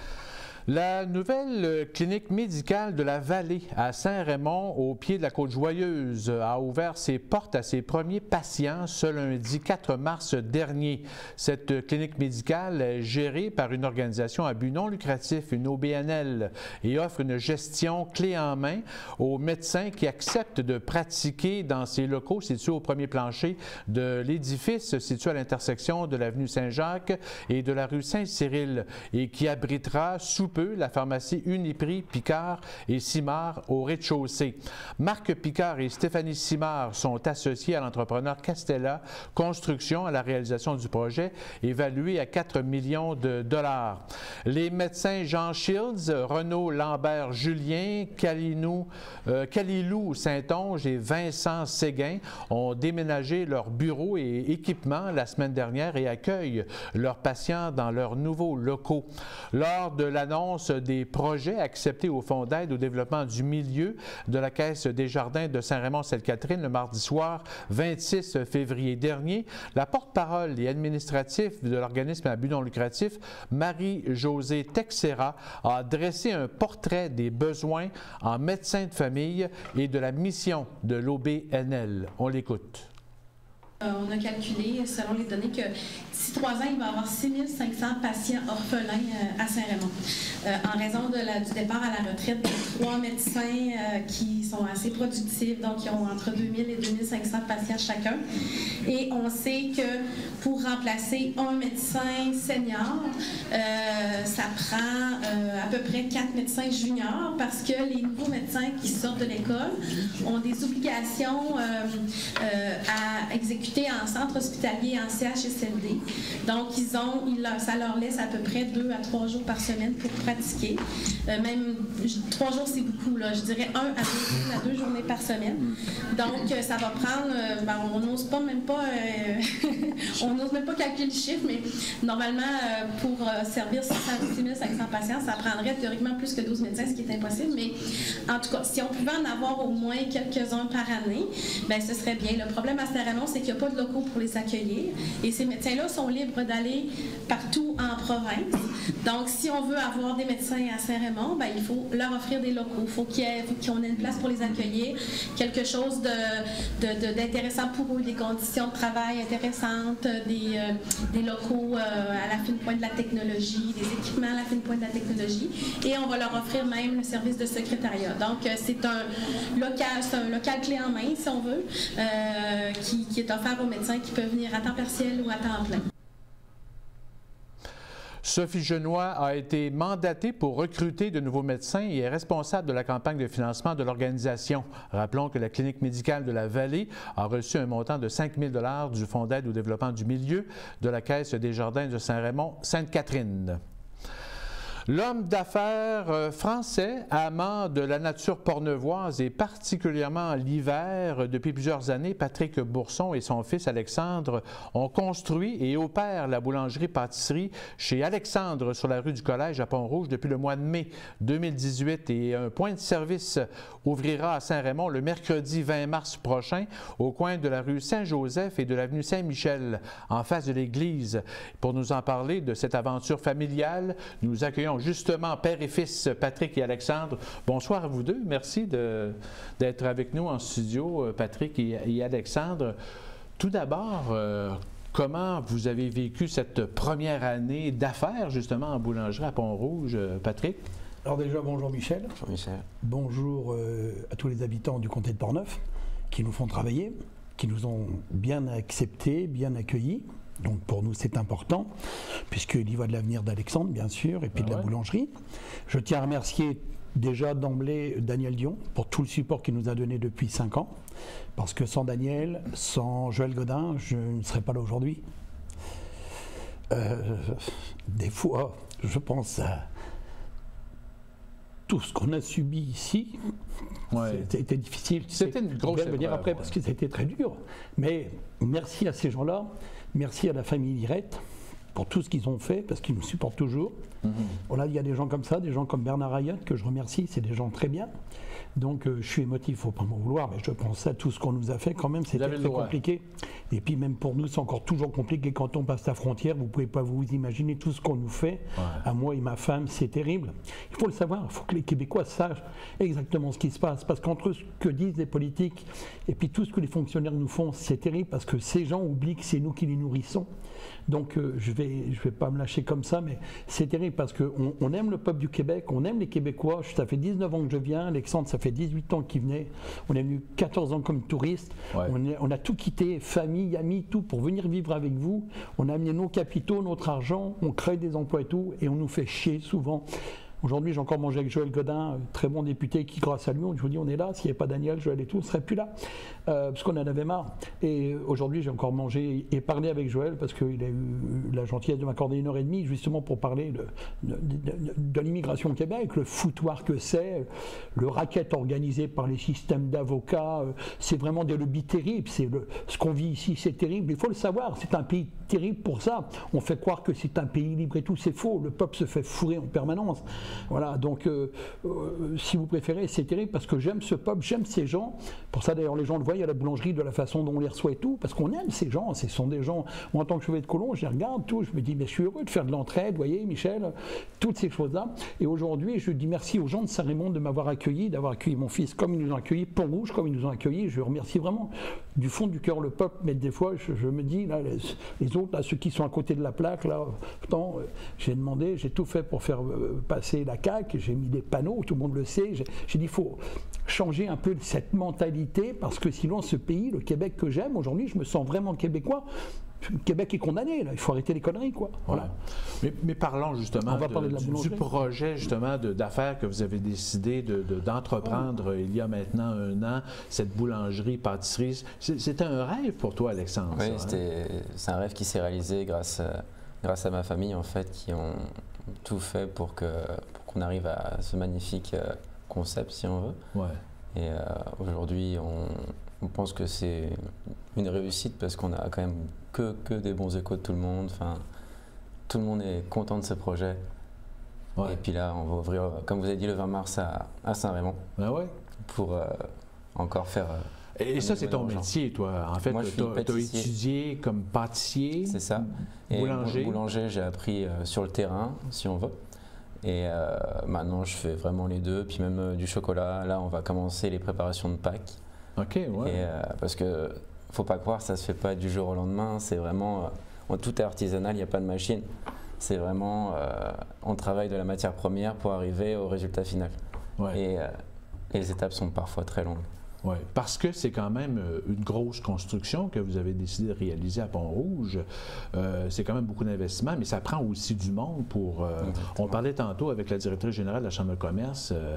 La nouvelle clinique médicale de la Vallée à Saint-Raymond, au pied de la Côte-Joyeuse, a ouvert ses portes à ses premiers patients ce lundi quatre mars dernier. Cette clinique médicale est gérée par une organisation à but non lucratif, une O B N L, et offre une gestion clé en main aux médecins qui acceptent de pratiquer dans ces locaux situés au premier plancher de l'édifice situé à l'intersection de l'avenue Saint-Jacques et de la rue Saint-Cyril et qui abritera sous peu la pharmacie Uniprix, Picard et Simard au rez-de-chaussée. Marc Picard et Stéphanie Simard sont associés à l'entrepreneur Castella Construction à la réalisation du projet évalué à quatre millions de dollars. Les médecins Jean Shields, Renaud Lambert-Julien, Kalinou, euh, Kalilou Saint-Onge et Vincent Séguin ont déménagé leurs bureaux et équipements la semaine dernière et accueillent leurs patients dans leurs nouveaux locaux. Lors de l'annonce des projets acceptés au Fonds d'aide au développement du milieu de la Caisse des Jardins de Saint-Raymond-Sainte-Catherine le mardi soir vingt-six février dernier, la porte-parole et administrative de l'organisme à but non lucratif, Marie-Josée Texera, a dressé un portrait des besoins en médecins de famille et de la mission de l'O B N L. On l'écoute. On a calculé, selon les données, que d'ici trois ans, il va y avoir six mille cinq cents patients orphelins à Saint-Raymond. Euh, en raison de la, du départ à la retraite des trois médecins euh, qui sont assez productifs, donc ils ont entre deux mille et deux mille cinq cents patients chacun. Et on sait que pour remplacer un médecin senior, euh, ça prend euh, à peu près quatre médecins juniors parce que les nouveaux médecins qui sortent de l'école ont des obligations euh, euh, à exécuter en centre hospitalier, en C H S L D. Donc, ils ont, ils, ça leur laisse à peu près deux à trois jours par semaine pour pratiquer. Euh, même trois jours, c'est beaucoup, là. Je dirais un à deux, à deux journées par semaine. Donc, euh, ça va prendre, euh, ben, on n'ose pas même pas, euh, on n'ose même pas calculer le chiffre, mais normalement, euh, pour euh, servir six mille cinq cents patients, ça prendrait théoriquement plus que douze médecins, ce qui est impossible. Mais en tout cas, si on pouvait en avoir au moins quelques-uns par année, ben, ce serait bien. Le problème à Saint-Raymond, c'est qu'il n'y a pas de locaux pour les accueillir. Et ces médecins-là sont libres d'aller partout en province. Donc, si on veut avoir des médecins à Saint-Raymond, ben, il faut leur offrir des locaux. Il faut qu'il y ait, faut qu'on ait une place pour les accueillir, quelque chose de, de, de, d'intéressant pour eux, des conditions de travail intéressantes, des, euh, des locaux euh, à la fine pointe de la technologie, des équipements à la fine pointe de la technologie. Et on va leur offrir même le service de secrétariat. Donc, euh, c'est un local, c'est un local clé en main, si on veut, euh, qui, qui est offert aux médecins qui peuvent venir à temps partiel ou à temps plein. Sophie Genois a été mandatée pour recruter de nouveaux médecins et est responsable de la campagne de financement de l'organisation. Rappelons que la clinique médicale de la Vallée a reçu un montant de cinq mille dollars du Fonds d'aide au développement du milieu de la Caisse des Jardins de Saint-Raymond-Sainte-Catherine. L'homme d'affaires français, amant de la nature portneuvoise et particulièrement l'hiver, depuis plusieurs années, Patrick Bourson et son fils Alexandre ont construit et opèrent la boulangerie-pâtisserie chez Alexandre sur la rue du Collège à Pont-Rouge depuis le mois de mai deux mille dix-huit et un point de service ouvrira à Saint-Raymond le mercredi vingt mars prochain au coin de la rue Saint-Joseph et de l'avenue Saint-Michel en face de l'église. Pour nous en parler de cette aventure familiale, nous accueillons justement père et fils Patrick et Alexandre. Bonsoir à vous deux. Merci d'être avec nous en studio, Patrick et, et Alexandre. Tout d'abord, euh, comment vous avez vécu cette première année d'affaires justement en boulangerie à Pont-Rouge, Patrick? Alors déjà, bonjour Michel. Bonjour Michel. Bonjour euh, à tous les habitants du comté de Portneuf qui nous font travailler, qui nous ont bien acceptés, bien accueillis. Donc pour nous c'est important, puisqu'il y va de l'avenir d'Alexandre bien sûr, et puis ah de la ouais. boulangerie. Je tiens à remercier déjà d'emblée Daniel Dion pour tout le support qu'il nous a donné depuis cinq ans, parce que sans Daniel, sans Joël Godin, je ne serais pas là aujourd'hui. Euh, des fois, je pense à tout ce qu'on a subi ici. Ouais. C'était difficile. C'était une grosse épreuve. Venir après ouais. parce que c'était très dur. Mais merci à ces gens-là. Merci à la famille Lirette pour tout ce qu'ils ont fait, parce qu'ils nous supportent toujours. Mm-hmm. Voilà, il y a des gens comme ça, des gens comme Bernard Ayotte, que je remercie, c'est des gens très bien. Donc euh, je suis émotif, il ne faut pas m'en vouloir, mais je pense à tout ce qu'on nous a fait quand même, c'était très compliqué. Et puis même pour nous, c'est encore toujours compliqué quand on passe la frontière, vous ne pouvez pas vous imaginer tout ce qu'on nous fait, ouais. à moi et ma femme, c'est terrible. Il faut le savoir, il faut que les Québécois sachent exactement ce qui se passe, parce qu'entre ce que disent les politiques et puis tout ce que les fonctionnaires nous font, c'est terrible, parce que ces gens oublient que c'est nous qui les nourrissons. Donc euh, je ne vais, je vais pas me lâcher comme ça, mais c'est terrible parce qu'on on aime le peuple du Québec, on aime les Québécois. Ça fait dix-neuf ans que je viens, Alexandre, ça fait dix-huit ans qu'il venait. On est venu quatorze ans comme touriste. Ouais. On, est, on a tout quitté, famille, amis, tout, pour venir vivre avec vous. On a amené nos capitaux, notre argent, on crée des emplois et tout, et on nous fait chier souvent. Aujourd'hui, j'ai encore mangé avec Joël Godin, très bon député, qui, grâce à lui, je vous dis, on est là. S'il n'y avait pas Daniel, Joël et tout, on ne serait plus là, euh, parce qu'on en avait marre. Et aujourd'hui, j'ai encore mangé et parlé avec Joël, parce qu'il a eu la gentillesse de m'accorder une heure et demie, justement pour parler de, de, de, de l'immigration au Québec, le foutoir que c'est, le racket organisé par les systèmes d'avocats. C'est vraiment des lobbies terribles. C'est le, ce qu'on vit ici, c'est terrible. Il faut le savoir, c'est un pays terrible pour ça. On fait croire que c'est un pays libre et tout, c'est faux. Le peuple se fait fourrer en permanence. Voilà, donc euh, euh, si vous préférez, c'est terrible parce que j'aime ce peuple, j'aime ces gens. Pour ça d'ailleurs les gens le voient à la boulangerie de la façon dont on les reçoit et tout, parce qu'on aime ces gens, ce sont des gens, moi en tant que chevalier de colon, je les regarde tout, je me dis mais je suis heureux de faire de l'entraide, vous voyez Michel, toutes ces choses-là. Et aujourd'hui je dis merci aux gens de Saint-Raymond de m'avoir accueilli, d'avoir accueilli mon fils comme ils nous ont accueillis, Pont-Rouge comme ils nous ont accueillis, je remercie vraiment du fond du cœur le peuple, mais des fois je, je me dis, là, les, les autres, là, ceux qui sont à côté de la plaque, là, pourtant euh, j'ai demandé, j'ai tout fait pour faire euh, passer la C A Q, j'ai mis des panneaux, tout le monde le sait, j'ai dit il faut changer un peu cette mentalité parce que sinon ce pays, le Québec que j'aime, aujourd'hui je me sens vraiment québécois. Le Québec est condamné, là. Il faut arrêter les conneries, quoi. Voilà. Ouais. Mais, mais parlons justement de, de du, du projet justement d'affaires que vous avez décidé d'entreprendre de, de, il y a maintenant un an, cette boulangerie-pâtisserie. C'était un rêve pour toi, Alexandre? Oui, c'est un rêve qui s'est réalisé grâce, grâce à ma famille, en fait, qui ont tout fait pour que pour qu'on arrive à ce magnifique concept, si on veut. Ouais. Et euh, aujourd'hui, on, on pense que c'est une réussite parce qu'on a quand même que, que des bons échos de tout le monde. Enfin, tout le monde est content de ce projet. Ouais. Et puis là, on va ouvrir, comme vous avez dit, le vingt mars à, à Saint-Raymond. Ah ouais. Pour euh, encore faire... Euh, Et ça, c'est ton métier, toi. En fait, tu as étudié comme pâtissier, c'est ça. boulanger. Et boulanger, j'ai appris euh, sur le terrain, si on veut. Et euh, maintenant, je fais vraiment les deux. Puis même euh, du chocolat. Là, on va commencer les préparations de Pâques. OK, ouais. Et, euh, parce que, faut pas croire, ça se fait pas du jour au lendemain. C'est vraiment... Euh, tout est artisanal, il n'y a pas de machine. C'est vraiment... Euh, on travaille de la matière première pour arriver au résultat final. Ouais. Et euh, les étapes sont parfois très longues. Oui, parce que c'est quand même une grosse construction que vous avez décidé de réaliser à Pont-Rouge. Euh, c'est quand même beaucoup d'investissement, mais ça prend aussi du monde pour... Euh, on parlait tantôt avec la directrice générale de la Chambre de commerce, euh,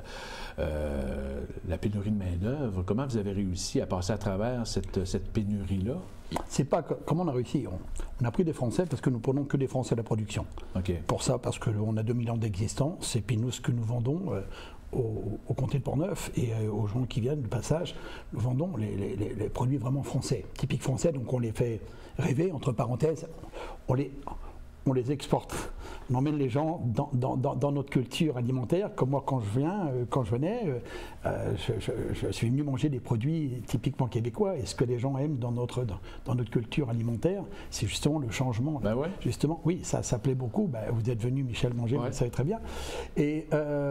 euh, la pénurie de main-d'œuvre. Comment vous avez réussi à passer à travers cette, cette pénurie-là? C'est pas que, comment on a réussi. On, on a pris des Français parce que nous prenons que des Français à la production. Okay. Pour ça, parce qu'on a deux mille ans d'existence, et puis nous, ce que nous vendons euh, au, au comté de Portneuf et euh, aux gens qui viennent de passage, nous vendons les, les, les, les produits vraiment français, typiques français, donc on les fait rêver, entre parenthèses, on les, on les exporte. On emmène les gens dans, dans, dans, dans notre culture alimentaire, comme moi quand je viens, euh, quand je venais, euh, je, je, je suis venu manger des produits typiquement québécois, et ce que les gens aiment dans notre, dans, dans notre culture alimentaire, c'est justement le changement. Ben ouais. Justement, oui, ça, ça plaît beaucoup. Ben, vous êtes venu, Michel, manger, ouais. Vous le savez très bien. Et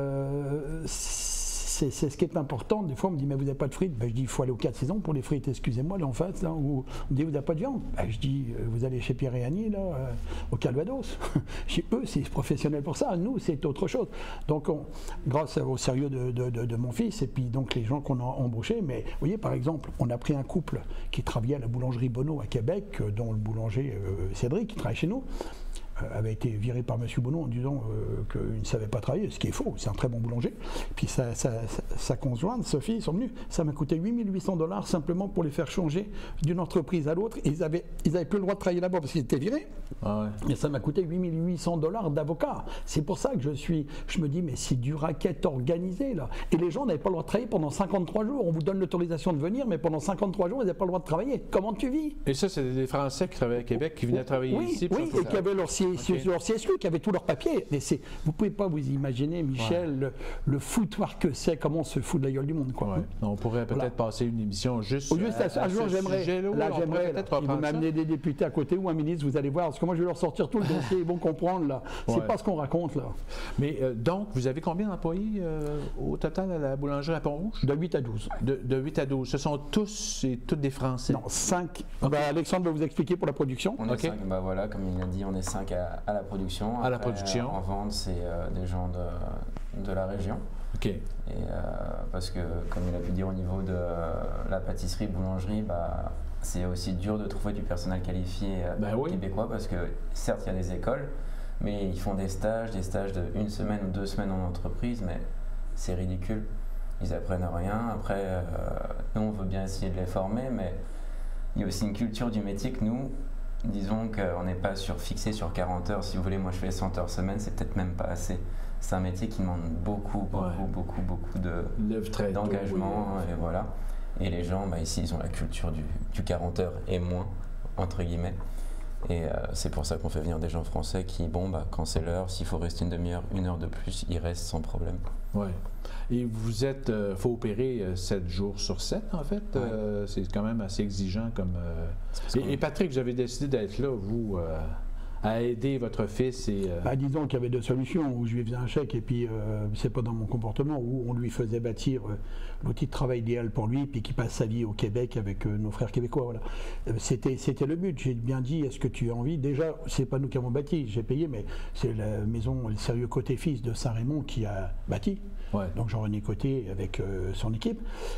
euh, c'est ce qui est important. Des fois, on me dit, mais vous n'avez pas de frites. Ben, je dis, il faut aller aux quatre saisons pour les frites, excusez-moi, là en face. Là, où on me dit, vous n'avez pas de viande. Ben, je dis, vous allez chez Pierre et Annie, là, euh, au Calvados. Chez eux, c'est professionnel pour ça. Nous, c'est autre chose. Donc, on, grâce au sérieux de, de, de, de mon fils, et puis donc les gens qu'on a embauchés, mais vous voyez, par exemple, on a pris un couple qui travaillait à la boulangerie Bonneau à Québec, dont le boulanger euh, Cédric, qui travaille chez nous, avait été viré par M. Bonneau en disant euh, qu'il ne savait pas travailler, ce qui est faux, c'est un très bon boulanger. Puis sa, sa, sa, sa conjointe, Sophie, ils sont venus, ça m'a coûté huit mille huit cents dollars simplement pour les faire changer d'une entreprise à l'autre. Ils avaient, ils avaient plus le droit de travailler là-bas parce qu'ils étaient virés. Ah ouais. Et ça m'a coûté huit mille huit cents dollars d'avocat. C'est pour ça que je suis, je me dis, mais c'est du racket organisé là. Et les gens n'avaient pas le droit de travailler pendant cinquante-trois jours. On vous donne l'autorisation de venir, mais pendant cinquantre-trois jours, ils n'avaient pas le droit de travailler. Comment tu vis? Et ça, c'est des Français qui travaillaient à Québec, qui venaient travailler oui, ici. Oui, et qui avaient leur C S Q, qui avaient tous leurs papiers. Mais vous ne pouvez pas vous imaginer, Michel, ouais. le, le foutoir que c'est, comment on se fout de la gueule du monde. Quoi. Ouais. On pourrait peut-être voilà. passer une émission juste, Ou juste à, à, à un jour, j'aimerais. Là, j'aimerais. Si vous m'amenez des députés à côté ou un ministre, vous allez voir. Parce que moi, je vais leur sortir tout le dossier. Ils vont comprendre, là. C'est ouais. pas ce qu'on raconte, là. Mais euh, donc, vous avez combien d'employés euh, au total à la boulangerie à Pont-Rouge? De huit à douze. De, de huit à douze. Ce sont tous et toutes des Français? Non, cinq. Okay. Bah, Alexandre va vous expliquer pour la production. On est okay. cinq, bah voilà, comme il a dit, on est cinq à, à la production. À Après, la production. En vente, c'est euh, des gens de, de la région. Ok. Et, euh, parce que, comme il a pu dire, au niveau de euh, la pâtisserie, boulangerie, bah, c'est aussi dur de trouver du personnel qualifié euh, ben oui. québécois parce que, certes, il y a des écoles, mais ils font des stages, des stages de une semaine ou deux semaines en entreprise, mais c'est ridicule. Ils apprennent rien. Après, euh, nous, on veut bien essayer de les former, mais il y a aussi une culture du métier que nous, disons qu'on n'est pas sur, fixé sur quarante heures. Si vous voulez, moi je fais cent heures semaine, c'est peut-être même pas assez. C'est un métier qui demande beaucoup, beaucoup, ouais. beaucoup, beaucoup de, d'engagement. Oui. Et voilà. Et les gens, bah, ici, ils ont la culture du, du quarante heures et moins, entre guillemets. Et euh, c'est pour ça qu'on fait venir des gens français qui, bon, bah, quand c'est l'heure, s'il faut rester une demi-heure, une heure de plus, ils restent sans problème. Oui. Et vous êtes, il euh, faut opérer euh, sept jours sur sept, en fait. Ouais. Euh, c'est quand même assez exigeant comme... Euh... Et, et Patrick, vous avez décidé d'être là, vous, euh, à aider votre fils et... Euh... Bah, disons qu'il y avait deux solutions, où je lui faisais un chèque, et puis, euh, c'est pas dans mon comportement, où on lui faisait bâtir euh, l'outil de travail idéal pour lui, puis qu'il passe sa vie au Québec avec euh, nos frères québécois, voilà. Euh, c'était, c'était le but. J'ai bien dit, est-ce que tu as envie? Déjà, c'est pas nous qui avons bâti, j'ai payé, mais c'est la maison, le sérieux côté fils de Saint-Raymond qui a bâti. Ouais. Donc Jean-René Côté avec euh, son équipe.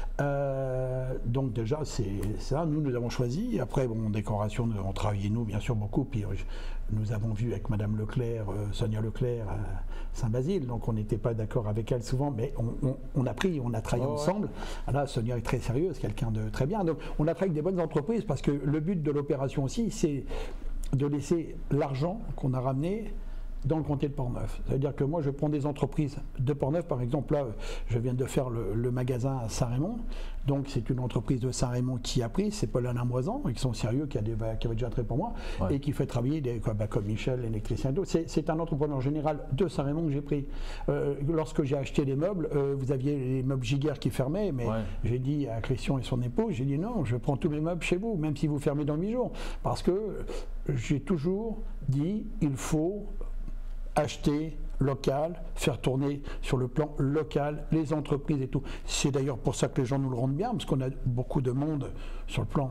Euh, donc déjà, c'est ça, nous, nous avons choisi. Après, bon, en décoration, nous avons travaillé, nous, bien sûr, beaucoup. Puis euh, nous avons vu avec Madame Leclerc, euh, Sonia Leclerc à Saint-Basile. Donc on n'était pas d'accord avec elle souvent, mais on, on, on a pris, on a travaillé oh, ensemble. Ouais. Là, Sonia est très sérieuse, quelqu'un de très bien. Donc on a travaillé avec des bonnes entreprises parce que le but de l'opération aussi, c'est de laisser l'argent qu'on a ramené dans le comté de Portneuf. C'est-à-dire que moi, je prends des entreprises de Portneuf, par exemple, là, je viens de faire le, le magasin à Saint-Raymond, donc c'est une entreprise de Saint-Raymond qui a pris, c'est Paul Alain Moisan, qui sont sérieux, qui, a des, qui avait déjà travaillé pour moi, ouais. et qui fait travailler des, quoi, bah, comme Michel, l'électricien et d'autres. C'est, c'est un entrepreneur général de Saint-Raymond que j'ai pris. Euh, lorsque j'ai acheté les meubles, euh, vous aviez les meubles Giguère qui fermaient, mais ouais. j'ai dit à Christian et son épouse, j'ai dit non, je prends tous les meubles chez vous, même si vous fermez dans huit jours, parce que j'ai toujours dit, il faut acheter local, faire tourner sur le plan local les entreprises et tout. C'est d'ailleurs pour ça que les gens nous le rendent bien, parce qu'on a beaucoup de monde sur le plan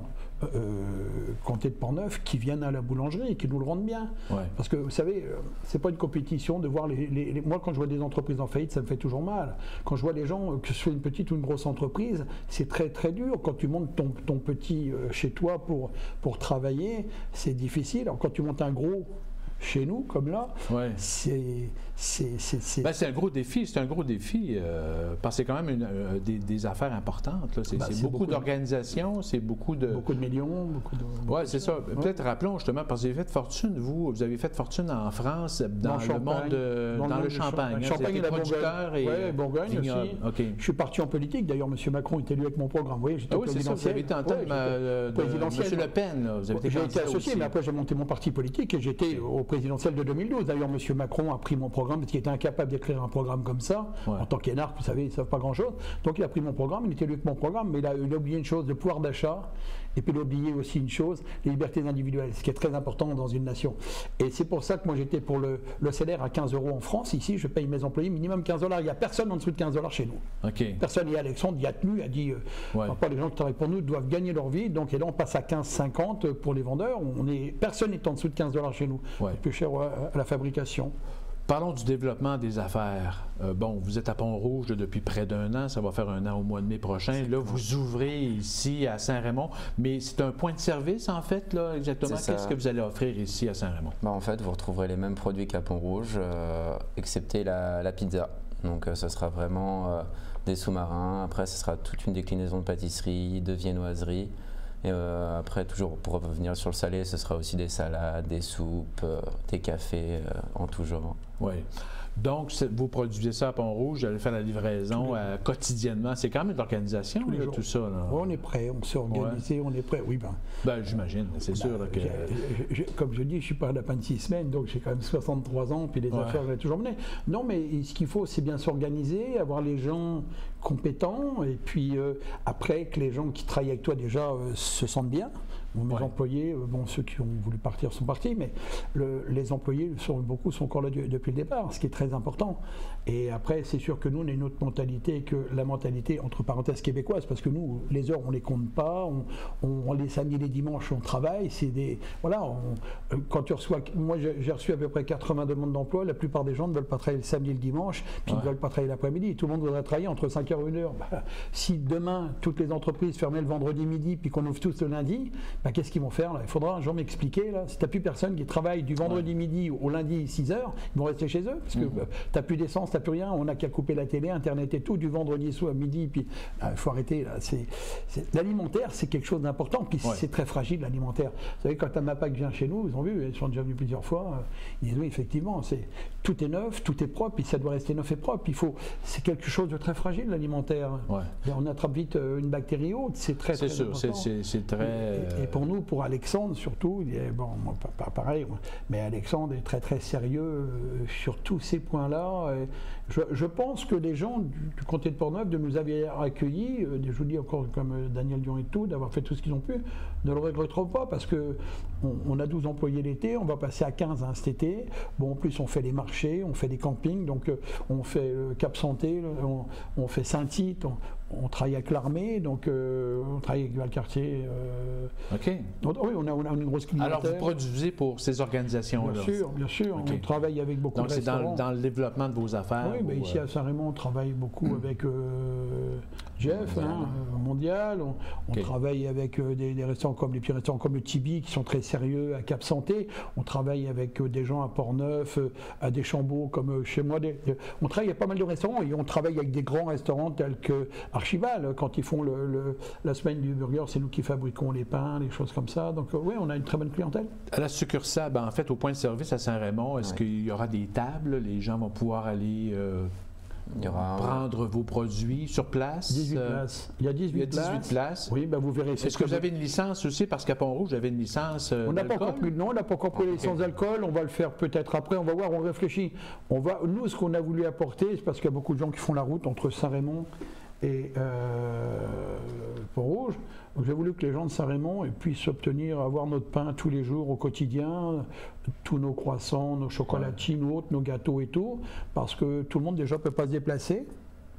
euh, comté de Portneuf qui viennent à la boulangerie et qui nous le rendent bien. Ouais. Parce que vous savez, euh, c'est pas une compétition de voir les, les, les... Moi, quand je vois des entreprises en faillite, ça me fait toujours mal. Quand je vois les gens, que ce soit une petite ou une grosse entreprise, c'est très très dur. Quand tu montes ton, ton petit euh, chez toi pour, pour travailler, c'est difficile. Alors quand tu montes un gros chez nous, comme là, ouais. c'est... C'est ben, un gros défi, c'est un gros défi, euh, parce que c'est quand même une, euh, des, des affaires importantes. C'est ben, beaucoup, beaucoup d'organisations, c'est beaucoup de... Beaucoup de millions, beaucoup de... Oui, c'est ça. Ouais. Peut-être rappelons justement, parce que vous avez fait fortune, vous, vous avez fait fortune en France, dans, dans le Champagne, monde, de, dans, dans le, le Champagne. Le Champagne et la Bourgogne. Et, oui, Bourgogne aussi. Okay. Je suis parti en politique, d'ailleurs, M. Macron est élu avec mon programme. Vous voyez, j'étais ah oui, c'est ça, vous avez été en tête ouais, de M. Le Pen. J'ai été associé, aussi. mais après j'ai monté mon parti politique et j'étais au présidentiel de deux mille douze. D'ailleurs, M. Macron a pris mon programme parce qu'il était incapable d'écrire un programme comme ça, ouais. En tant qu'énarque, vous savez, ils ne savent pas grand-chose. Donc il a pris mon programme, il était élu avec mon programme, mais il a, il a oublié une chose, le pouvoir d'achat, et puis il a oublié aussi une chose, les libertés individuelles, ce qui est très important dans une nation. Et c'est pour ça que moi j'étais pour le, le salaire à quinze euros en France. Ici, je paye mes employés minimum quinze dollars. Il n'y a personne en dessous de quinze dollars chez nous. Okay. Personne. Et Alexandre y a tenu, a dit, euh, ouais. Pas les gens qui travaillent pour nous doivent gagner leur vie. Donc et là on passe à quinze cinquante pour les vendeurs. On est, personne n'est en dessous de quinze dollars chez nous. Ouais. C'est plus cher à, à la fabrication. Parlons du développement des affaires. Euh, bon, vous êtes à Pont-Rouge depuis près d'un an, ça va faire un an au mois de mai prochain. Là, vous ouvrez ici à Saint-Raymond, mais c'est un point de service en fait, là, exactement. Qu'est-ce que vous allez offrir ici à Saint-Raymond? Ben, en fait, vous retrouverez les mêmes produits qu'à Pont-Rouge, euh, excepté la, la pizza. Donc, euh, ce sera vraiment euh, des sous-marins. Après, ce sera toute une déclinaison de pâtisserie, de viennoiserie. Et euh, après, toujours pour revenir sur le salé, ce sera aussi des salades, des soupes, euh, des cafés euh, en tout genre. Oui. Donc, vous produisez ça à Pont-Rouge, vous allez faire la livraison euh, quotidiennement. C'est quand même de l'organisation, là, tout ça. Là. Ouais, on est prêt, on s'est organisé, ouais. On est prêt. Oui, ben. Ben, j'imagine, c'est ben, sûr là, que. Je, je, comme je dis, je ne suis pas à la fin de six semaines, donc j'ai quand même soixante-trois ans, puis les ouais. affaires, j'ai toujours mené. Non, mais ce qu'il faut, c'est bien s'organiser, avoir les gens compétents, et puis euh, après, que les gens qui travaillent avec toi déjà euh, se sentent bien. Bon, mes ouais. employés, euh, bon, ceux qui ont voulu partir sont partis, mais le, les employés, sont, beaucoup sont encore là du, depuis le départ, ce qui est très important. Et après, c'est sûr que nous, on a une autre mentalité que la mentalité, entre parenthèses, québécoise, parce que nous, les heures, on ne les compte pas, on, on, on les samedis, les dimanches, on travaille, c'est des... Voilà, on, quand tu reçois... Moi, j'ai reçu à peu près quatre-vingts demandes d'emploi, la plupart des gens ne veulent pas travailler le samedi et le dimanche, puis ouais. ils ne veulent pas travailler l'après-midi, tout le monde voudrait travailler entre cinq heures et une heure. Bah, si demain, toutes les entreprises fermaient le vendredi midi, puis qu'on ouvre tous le lundi, bah, qu'est-ce qu'ils vont faire là? Il faudra un jour m'expliquer, là, si tu n'as plus personne qui travaille du vendredi ouais. midi au lundi six heures, ils vont rester chez eux, parce que mmh. bah, tu n'as plus d'essence, tu n'as plus rien, on n'a qu'à couper la télé, Internet et tout, du vendredi soir à midi, puis il bah, faut arrêter. L'alimentaire, c'est quelque chose d'important, puis ouais. c'est très fragile l'alimentaire. Vous savez, quand un MAPAC vient chez nous, ils ont vu, ils sont déjà venus plusieurs fois, ils disent oui, effectivement, tout est neuf, tout est propre, puis ça doit rester neuf et propre. C'est quelque chose de très fragile l'alimentaire. Ouais. On attrape vite une bactérie haute, c'est très, très sûr, important. C'est très... Et, et pour nous, pour Alexandre surtout, il est, bon, pas pareil, mais Alexandre est très très sérieux sur tous ces points-là. Je, je pense que les gens du, du comté de Portneuf de nous avoir accueillis, je vous dis encore comme Daniel Dion et tout, d'avoir fait tout ce qu'ils ont pu, ne le regretteront pas parce que on, on a douze employés l'été, on va passer à quinze hein, cet été. Bon, en plus on fait des marchés, on fait des campings, donc on fait euh, Cap Santé, on, on fait Saint-Tite, on, on travaille avec l'armée, donc euh, on travaille avec Valcartier. Euh, OK. Donc, oui, on a, on a une grosse clientèle. Alors vous produisez pour ces organisations-là? Bien sûr, bien sûr. Okay. On travaille avec beaucoup donc, de restaurants. Donc c'est dans, dans le développement de vos affaires? Oui, mais ici euh... à Saint-Raymond, on travaille beaucoup mmh. avec euh, Jeff, mondial. Hein, mondial. On, on okay. travaille avec euh, des, des restaurants comme les petits restaurants comme le Tibi qui sont très sérieux à Cap Santé. On travaille avec euh, des gens à Portneuf, euh, à Deschambault comme euh, chez moi. Des, des, on travaille avec pas mal de restaurants et on travaille avec des grands restaurants tels que Archival. Quand ils font le, le, la semaine du burger, c'est nous qui fabriquons les pains, les choses comme ça. Donc euh, oui, on a une très bonne clientèle. À la succursale, ben, en fait, au point de service à Saint-Raymond, est-ce ouais. qu'il y aura des tables? Les gens vont pouvoir aller... Euh, Il y aura prendre vos produits sur place? dix-huit places. Il y a dix-huit, il y a dix-huit places. places. Oui, ben vous verrez. Est-ce que vous avez une licence aussi? Parce qu'à Pont-Rouge, j'avais une licence euh, On n'a pas encore pris, non, on n'a pas encore pris ah, les licences okay. d'alcool. On va le faire peut-être après. On va voir, on réfléchit. On va, nous, ce qu'on a voulu apporter, c'est parce qu'il y a beaucoup de gens qui font la route entre Saint-Raymond et euh, Pont-Rouge. Donc j'ai voulu que les gens de Saint-Raymond puissent obtenir, avoir notre pain tous les jours au quotidien, tous nos croissants, nos chocolatines, ouais. autres, nos gâteaux et tout, parce que tout le monde déjà ne peut pas se déplacer.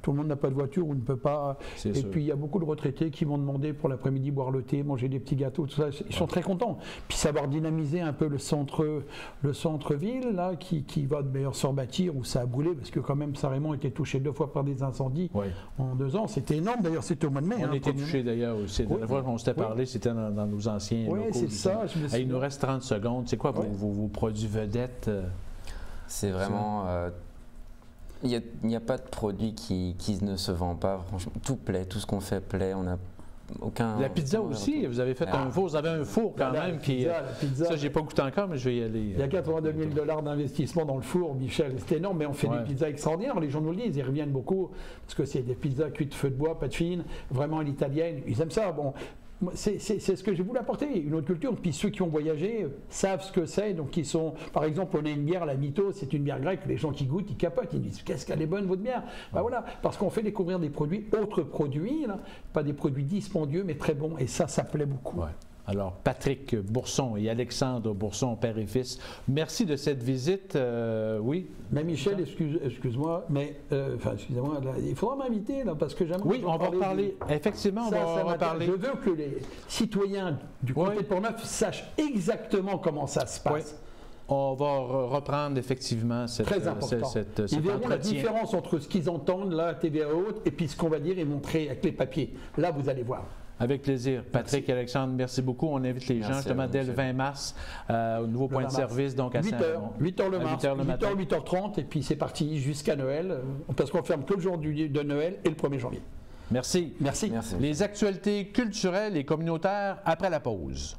Tout le monde n'a pas de voiture ou ne peut pas. Et sûr. puis il y a beaucoup de retraités qui vont demander pour l'après-midi boire le thé, manger des petits gâteaux, tout ça. Ils sont ouais. très contents. Puis savoir dynamiser un peu le centre, le centre-ville, là, qui, qui va d'ailleurs se rebâtir, où ça a brûlé, parce que quand même Saint-Raymond a été touché deux fois par des incendies ouais. en deux ans. C'était énorme, d'ailleurs, c'était au mois de mai. On hein, était touché d'ailleurs aussi. La dernière fois qu'on s'était parlé, oui. c'était dans, dans nos anciens oui, locaux. Oui, c'est ça. Hey, il nous reste trente secondes. C'est quoi oui. vos, vos, vos produits vedettes? C'est vraiment... Euh, il n'y a, a pas de produit qui, qui ne se vend pas. Franchement, tout plaît, tout ce qu'on fait plaît. On a aucun... La pizza aussi, vous avez fait ah. un four, vous avez un four quand la même. Qui, pizza, la pizza, ça, j'ai pas goûté encore, mais je vais y aller. Il y a quatre-vingt-deux mille dollars d'investissement dans le four, Michel. C'est énorme, mais on fait ouais. des pizzas extraordinaires. Les gens nous le disent, ils reviennent beaucoup parce que c'est des pizzas cuites feu de bois, pas de fine, vraiment à l'italienne. Ils aiment ça. Bon. C'est ce que j'ai voulu apporter, une autre culture. Puis ceux qui ont voyagé savent ce que c'est. Donc ils sont, par exemple, on a une bière, la Mythos, c'est une bière grecque. Les gens qui goûtent, ils capotent. Ils disent qu'est-ce qu'elle est bonne votre bière. Ben voilà, parce qu'on fait découvrir des produits, autres produits, là, pas des produits dispendieux, mais très bons. Et ça, ça plaît beaucoup. Ouais. Alors, Patrick Bourson et Alexandre Bourson, père et fils, merci de cette visite. Euh, oui. Mais Michel, excuse, excuse-moi, mais euh, enfin, excusez-moi, il faudra m'inviter là, parce que j'aimerais. Oui, on va parler. Du... Effectivement, ça, on va en parler. Je veux que les citoyens du comté oui. de Portneuf sachent exactement comment ça se passe. Oui. On va reprendre effectivement cette, Très important. cette, cette, Ils verront entretien. La différence entre ce qu'ils entendent, là, T V A haute, et puis ce qu'on va dire et montrer avec les papiers. Là, vous allez voir. Avec plaisir. Patrick et Alexandre, merci beaucoup. On invite les merci gens justement dès le vingt mars euh, au nouveau le point de service, donc à Saint-Raymond. huit heures le mars, huit heures le matin. huit heures trente, et puis c'est parti jusqu'à Noël, parce qu'on ferme que le jour de Noël et le premier janvier. Merci. Merci. Merci. Les actualités culturelles et communautaires après la pause.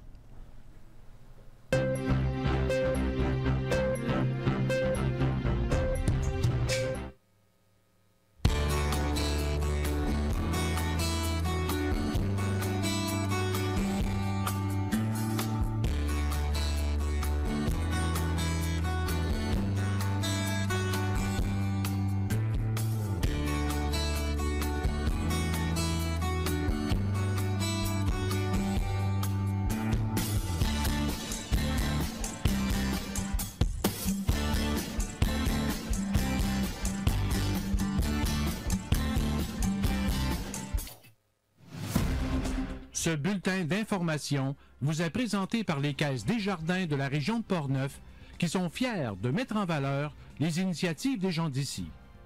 Ce bulletin d'information vous est présenté par les caisses Desjardins de la région de Portneuf, qui sont fiers de mettre en valeur les initiatives des gens d'ici.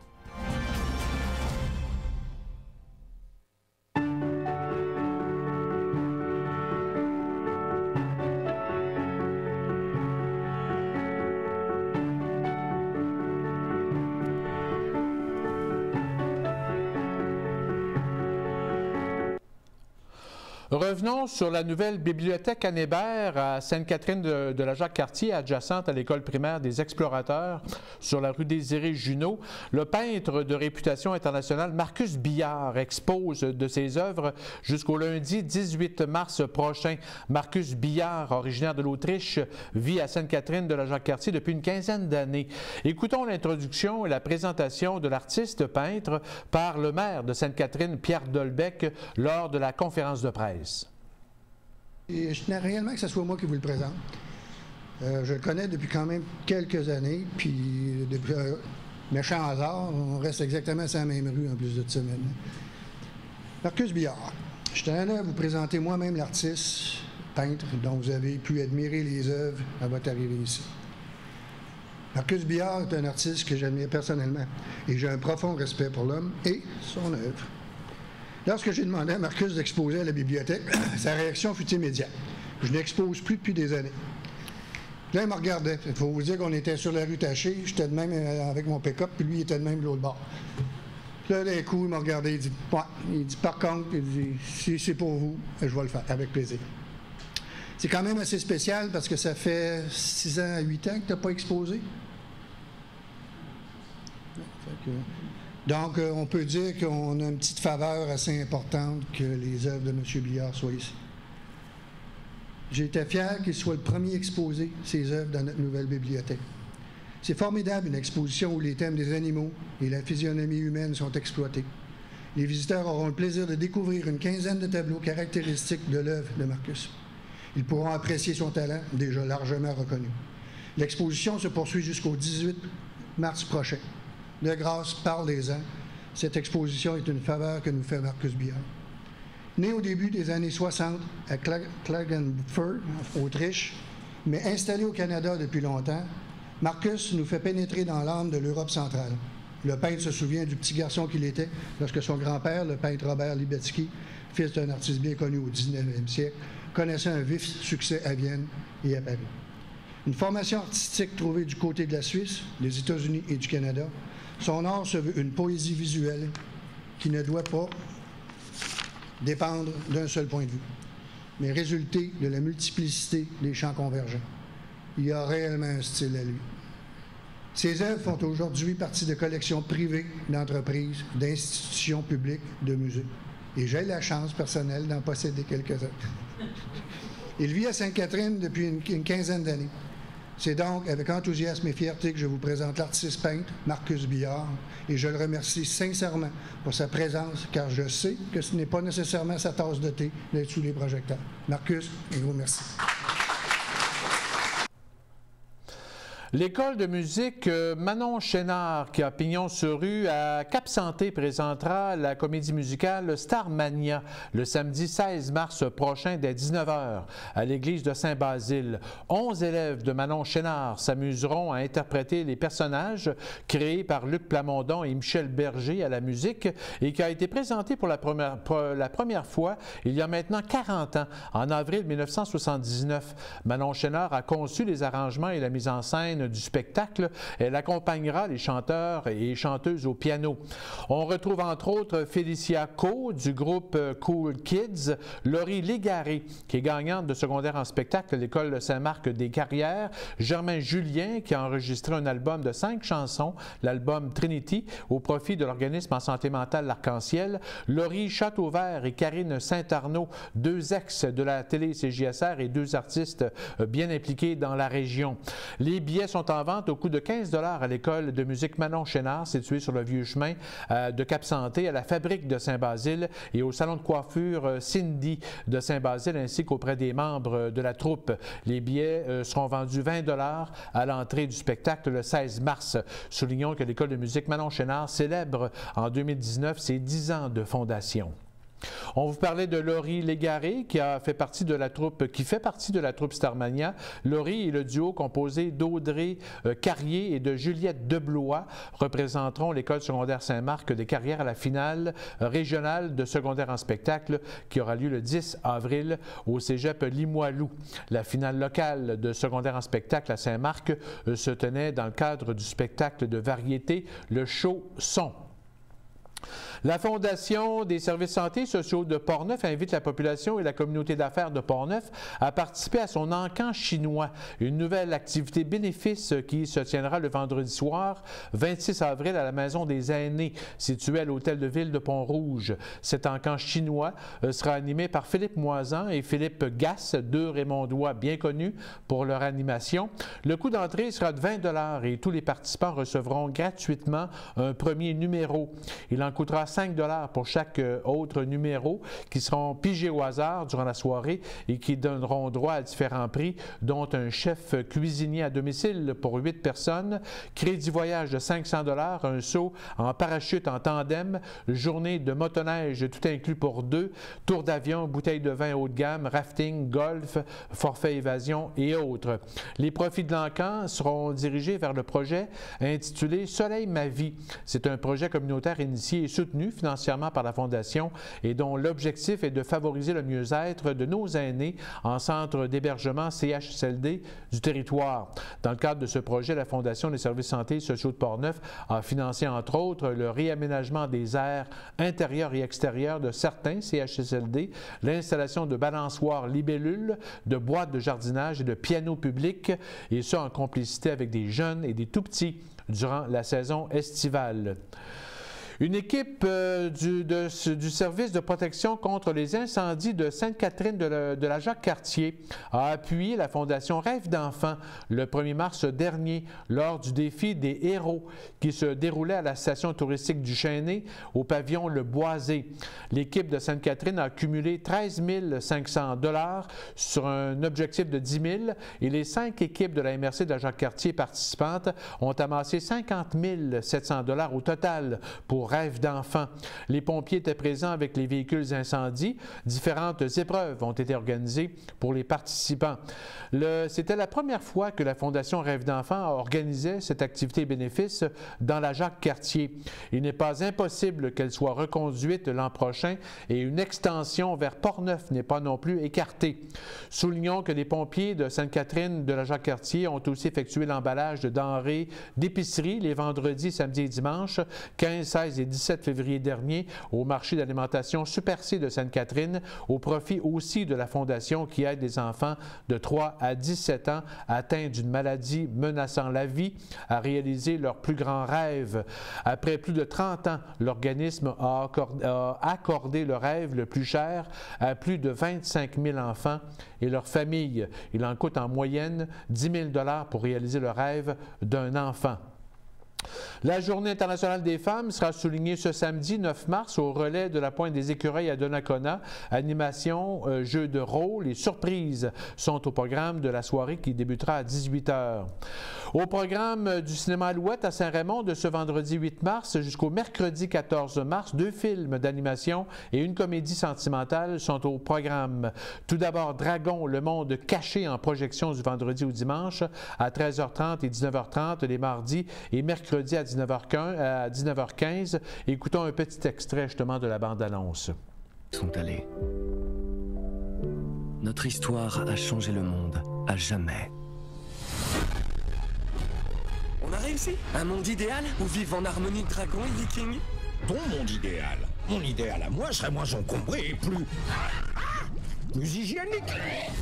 Revenons sur la nouvelle bibliothèque Anne Hébert à Sainte-Catherine de, de la Jacques-Cartier, adjacente à l'école primaire des Explorateurs, sur la rue Désiré-Junot. Le peintre de réputation internationale Marcus Billard expose de ses œuvres jusqu'au lundi dix-huit mars prochain. Marcus Billard, originaire de l'Autriche, vit à Sainte-Catherine de la Jacques-Cartier depuis une quinzaine d'années. Écoutons l'introduction et la présentation de l'artiste peintre par le maire de Sainte-Catherine, Pierre Dolbec, lors de la conférence de presse. Et je tenais réellement que ce soit moi qui vous le présente. Euh, je le connais depuis quand même quelques années, puis depuis un méchant hasard, on reste exactement sur la même rue en plus de cette semaine. Marcus Billard. Je tenais à vous présenter moi-même l'artiste, peintre, dont vous avez pu admirer les œuvres à votre arrivée ici. Marcus Billard est un artiste que j'admire personnellement, et j'ai un profond respect pour l'homme et son œuvre. Lorsque j'ai demandé à Marcus d'exposer à la bibliothèque, sa réaction fut immédiate. Je n'expose plus depuis des années. Là, il me regardait. Il faut vous dire qu'on était sur la rue Taché. J'étais de même avec mon pick-up, puis lui, il était de même de l'autre bord. Puis là, d'un coup, il m'a regardé. Il dit, ouais. Il dit, par contre, il dit, si c'est pour vous, je vais le faire, avec plaisir. C'est quand même assez spécial parce que ça fait six ans à huit ans que tu n'as pas exposé. Fait que... Donc, euh, on peut dire qu'on a une petite faveur assez importante que les œuvres de M. Billard soient ici. J'ai été fier qu'il soit le premier exposé ses œuvres dans notre nouvelle bibliothèque. C'est formidable, une exposition où les thèmes des animaux et la physionomie humaine sont exploités. Les visiteurs auront le plaisir de découvrir une quinzaine de tableaux caractéristiques de l'œuvre de Marcus. Ils pourront apprécier son talent, déjà largement reconnu. L'exposition se poursuit jusqu'au dix-huit mars prochain. De grâce, parlez-en. cette exposition est une faveur que nous fait Marcus Billard. Né au début des années soixante à Klagenfurt, en Autriche, mais installé au Canada depuis longtemps, Marcus nous fait pénétrer dans l'âme de l'Europe centrale. Le peintre se souvient du petit garçon qu'il était lorsque son grand-père, le peintre Robert Libetsky, fils d'un artiste bien connu au dix-neuvième siècle, connaissait un vif succès à Vienne et à Paris. Une formation artistique trouvée du côté de la Suisse, des États-Unis et du Canada, son art se veut une poésie visuelle qui ne doit pas dépendre d'un seul point de vue, mais résulter de la multiplicité des champs convergents. Il y a réellement un style à lui. Ses œuvres font aujourd'hui partie de collections privées, d'entreprises, d'institutions publiques, de musées. Et j'ai la chance personnelle d'en posséder quelques-uns. Il vit à Sainte-Catherine depuis une, une quinzaine d'années. C'est donc avec enthousiasme et fierté que je vous présente l'artiste peintre Marcus Billard et je le remercie sincèrement pour sa présence car je sais que ce n'est pas nécessairement sa tasse de thé d'être sous les projecteurs. Marcus, un gros merci. L'école de musique Manon Chénard, qui a pignon sur rue à Cap-Santé, présentera la comédie musicale Starmania le samedi seize mars prochain dès dix-neuf heures à l'église de Saint-Basile. Onze élèves de Manon Chénard s'amuseront à interpréter les personnages créés par Luc Plamondon et Michel Berger à la musique et qui a été présenté pour la première, pour la première fois il y a maintenant quarante ans, en avril mille neuf cent soixante-dix-neuf. Manon Chénard a conçu les arrangements et la mise en scène du spectacle. Elle accompagnera les chanteurs et chanteuses au piano. On retrouve entre autres Félicia Co du groupe Cool Kids, Laurie Légaré qui est gagnante de secondaire en spectacle à l'école Saint-Marc des Carrières, Germain Julien qui a enregistré un album de cinq chansons, l'album Trinity, au profit de l'organisme en santé mentale L'Arc-en-Ciel, Laurie Châteauvert et Karine Saint-Arnaud, deux ex de la télé C J S R et deux artistes bien impliqués dans la région. Les billets sont en vente au coût de quinze dollars à l'école de musique Manon Chénard, située sur le vieux chemin euh, de Cap-Santé, à la fabrique de Saint-Basile et au salon de coiffure euh, Cindy de Saint-Basile, ainsi qu'auprès des membres de la troupe. Les billets euh, seront vendus vingt dollars à l'entrée du spectacle le seize mars. Soulignons que l'école de musique Manon Chénard célèbre en deux mille dix-neuf ses dix ans de fondation. On vous parlait de Laurie Légaré qui a fait partie de la troupe, qui fait partie de la troupe Starmania. Laurie et le duo composé d'Audrey euh, Carrier et de Juliette Deblois représenteront l'école secondaire Saint-Marc des Carrières à la finale régionale de secondaire en spectacle qui aura lieu le dix avril au cégep Limoilou. La finale locale de secondaire en spectacle à Saint-Marc euh, se tenait dans le cadre du spectacle de variété Le Show Son. La Fondation des services santé sociaux de Portneuf invite la population et la communauté d'affaires de Portneuf à participer à son encan chinois, une nouvelle activité bénéfice qui se tiendra le vendredi soir, vingt-six avril, à la Maison des aînés, située à l'hôtel de ville de Pont-Rouge. Cet encan chinois sera animé par Philippe Moisan et Philippe Gasse, deux Raymondois bien connus pour leur animation. Le coût d'entrée sera de vingt dollars et tous les participants recevront gratuitement un premier numéro. Il en coûtera cinq dollars pour chaque autre numéro qui seront pigés au hasard durant la soirée et qui donneront droit à différents prix, dont un chef cuisinier à domicile pour huit personnes, crédit voyage de cinq cents dollars, un saut en parachute en tandem, journée de motoneige tout inclus pour deux, tour d'avion, bouteille de vin haut de gamme, rafting, golf, forfait évasion et autres. Les profits de l'encan seront dirigés vers le projet intitulé Soleil ma vie. C'est un projet communautaire initié et soutenu financièrement par la Fondation et dont l'objectif est de favoriser le mieux-être de nos aînés en centre d'hébergement C H S L D du territoire. Dans le cadre de ce projet, la Fondation des services santé sociaux de Portneuf a financé entre autres le réaménagement des aires intérieures et extérieures de certains C H S L D, l'installation de balançoires libellules, de boîtes de jardinage et de pianos publics, et ce en complicité avec des jeunes et des tout-petits durant la saison estivale. Une équipe euh, du, de, du service de protection contre les incendies de Sainte-Catherine de, la, de la Jacques-Cartier a appuyé la Fondation Rêve d'enfants le premier mars dernier lors du défi des héros qui se déroulait à la station touristique du Chêné au pavillon Le Boisé. L'équipe de Sainte-Catherine a accumulé treize mille cinq cents dollars sur un objectif de dix mille et les cinq équipes de la M R C de la Jacques-Cartier participantes ont amassé cinquante mille sept cents dollars au total pour rêve d'enfant. Les pompiers étaient présents avec les véhicules incendies. Différentes épreuves ont été organisées pour les participants. C'était la première fois que la Fondation Rêve d'enfant organisait cette activité bénéfice dans la Jacques-Cartier. Il n'est pas impossible qu'elle soit reconduite l'an prochain et une extension vers Portneuf n'est pas non plus écartée. Soulignons que les pompiers de Sainte-Catherine de la Jacques-Cartier ont aussi effectué l'emballage de denrées d'épicerie les vendredis, samedis et dimanches, quinze, seize et dix-sept février dernier, au marché d'alimentation Super C de Sainte-Catherine, au profit aussi de la Fondation qui aide les enfants de trois à dix-sept ans atteints d'une maladie menaçant la vie à réaliser leur plus grand rêve. Après plus de trente ans, l'organisme a accordé, a accordé le rêve le plus cher à plus de vingt-cinq mille enfants et leurs familles. Il en coûte en moyenne dix mille dollars pour réaliser le rêve d'un enfant. La Journée internationale des femmes sera soulignée ce samedi neuf mars au relais de la Pointe des Écureuils à Donnacona. Animation, euh, jeux de rôle et surprises sont au programme de la soirée qui débutera à dix-huit heures. Au programme du cinéma Alouette à Saint-Raymond de ce vendredi huit mars jusqu'au mercredi quatorze mars, deux films d'animation et une comédie sentimentale sont au programme. Tout d'abord, Dragon, le monde caché en projection du vendredi au dimanche à treize heures trente et dix-neuf heures trente les mardis et mercredis à dix-neuf heures quinze. Écoutons un petit extrait justement de la bande-annonce. Sont allés. Notre histoire a changé le monde à jamais. On a réussi. Un monde idéal où vivent en harmonie dragons et vikings. Ton monde idéal. Mon idéal à moi serait moins encombré et plus... plus hygiénique.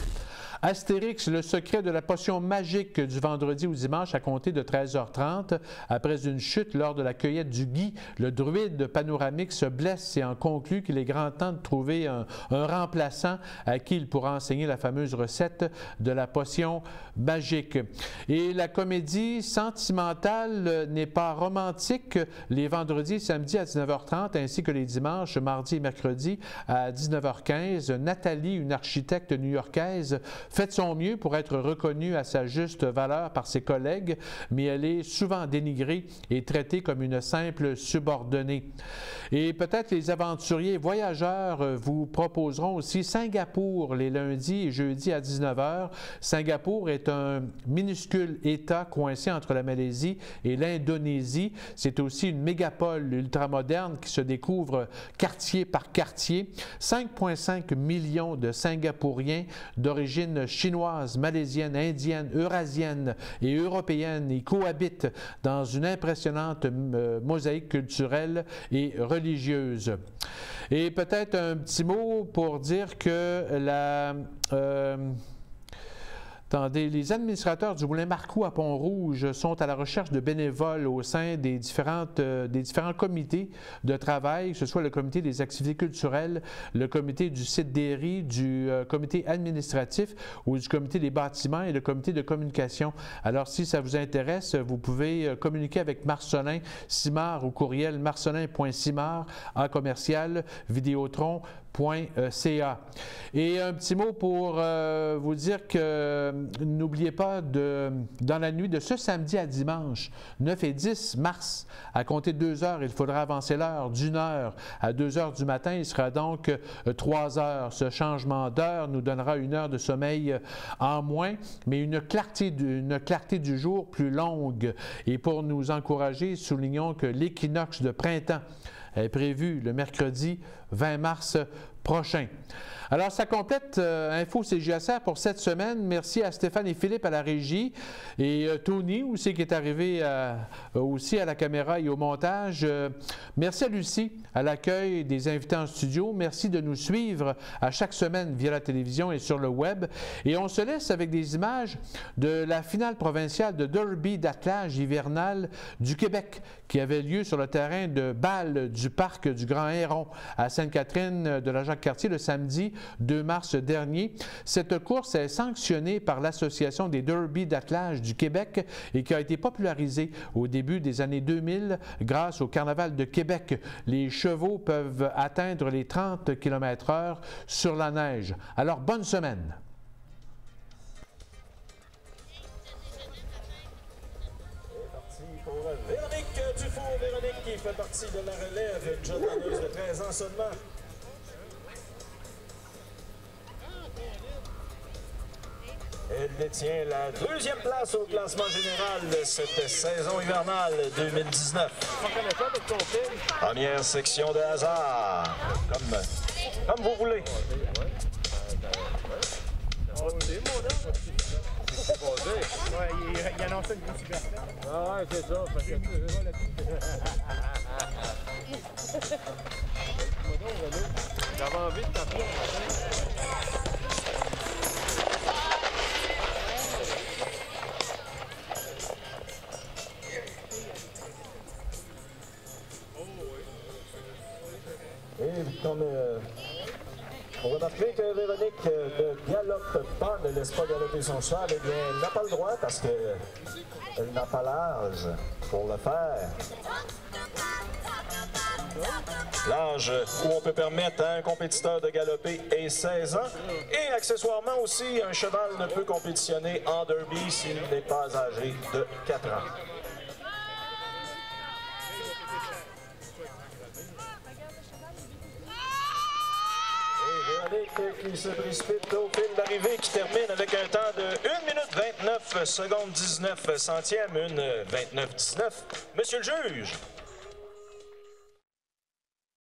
Astérix, le secret de la potion magique du vendredi au dimanche à compter de treize heures trente. Après une chute lors de la cueillette du gui, le druide panoramique se blesse et en conclut qu'il est grand temps de trouver un, un remplaçant à qui il pourra enseigner la fameuse recette de la potion magique. Et la comédie sentimentale n'est pas romantique les vendredis et samedis à dix-neuf heures trente ainsi que les dimanches, mardis et mercredis à dix-neuf heures quinze. Nathalie, une architecte new-yorkaise, fait de son mieux pour être reconnue à sa juste valeur par ses collègues, mais elle est souvent dénigrée et traitée comme une simple subordonnée. Et peut-être les aventuriers voyageurs vous proposeront aussi Singapour les lundis et jeudis à dix-neuf heures. Singapour est un minuscule État coincé entre la Malaisie et l'Indonésie. C'est aussi une mégapole ultramoderne qui se découvre quartier par quartier. cinq virgule cinq millions de Singapouriens d'origine chinoise, malaisienne, indienne, eurasienne et européenne y cohabitent dans une impressionnante euh, mosaïque culturelle et religieuse. Et peut-être un petit mot pour dire que la... Euh, Attendez, les administrateurs du Moulin Marcoux à Pont-Rouge sont à la recherche de bénévoles au sein des, différentes, euh, des différents comités de travail, que ce soit le comité des activités culturelles, le comité du site des riz, du euh, comité administratif ou du comité des bâtiments et le comité de communication. Alors, si ça vous intéresse, vous pouvez euh, communiquer avec Marcelin Simard au courriel marcelin point simard à commercial vidéotron point c a. Et un petit mot pour euh, vous dire que euh, n'oubliez pas, de, dans la nuit de ce samedi à dimanche, neuf et dix mars, à compter de deux heures, il faudra avancer l'heure d'une heure à deux heures du matin. Il sera donc euh, trois heures. Ce changement d'heure nous donnera une heure de sommeil en moins, mais une clarté, du, une clarté du jour plus longue. Et pour nous encourager, soulignons que l'équinoxe de printemps est prévu le mercredi vingt mars prochain. Alors, ça complète euh, Info C J S R pour cette semaine. Merci à Stéphane et Philippe à la régie et euh, Tony aussi qui est arrivé euh, aussi à la caméra et au montage. Euh, merci à Lucie à l'accueil des invités en studio. Merci de nous suivre à chaque semaine via la télévision et sur le web. Et on se laisse avec des images de la finale provinciale de derby d'attelage hivernal du Québec qui avait lieu sur le terrain de balle du parc du Grand Héron à Sainte-Catherine de la Jacques-Cartier le samedi deux mars dernier. Cette course est sanctionnée par l'Association des derby d'attelage du Québec et qui a été popularisée au début des années deux mille grâce au Carnaval de Québec. Les chevaux peuvent atteindre les trente kilomètres heure sur la neige. Alors, bonne semaine! C'est parti pour Véronique Dufour. Véronique qui fait partie de la relève, une jeune donneuse de treize ans seulement. Elle détient la deuxième place au classement général de cette saison hivernale deux mille dix-neuf. Première section de hasard, comme, comme vous voulez. Ouais, il, il annonçait une grosse liberté. Ah ouais, c'est ça. Parce que... J'avais envie de t'appeler. Et comme euh, vous remarquez que Véronique euh, ne galope pas, ne laisse pas galoper son cheval, eh bien, elle n'a pas le droit parce qu'elle n'a pas l'âge pour le faire. L'âge où on peut permettre à un compétiteur de galoper est seize ans. Et accessoirement aussi, un cheval ne peut compétitionner en derby s'il n'est pas âgé de quatre ans. Qui se précipite au fil d'arrivée, qui termine avec un temps de une minute vingt-neuf secondes dix-neuf centièmes, une vingt-neuf dix-neuf. Monsieur le juge,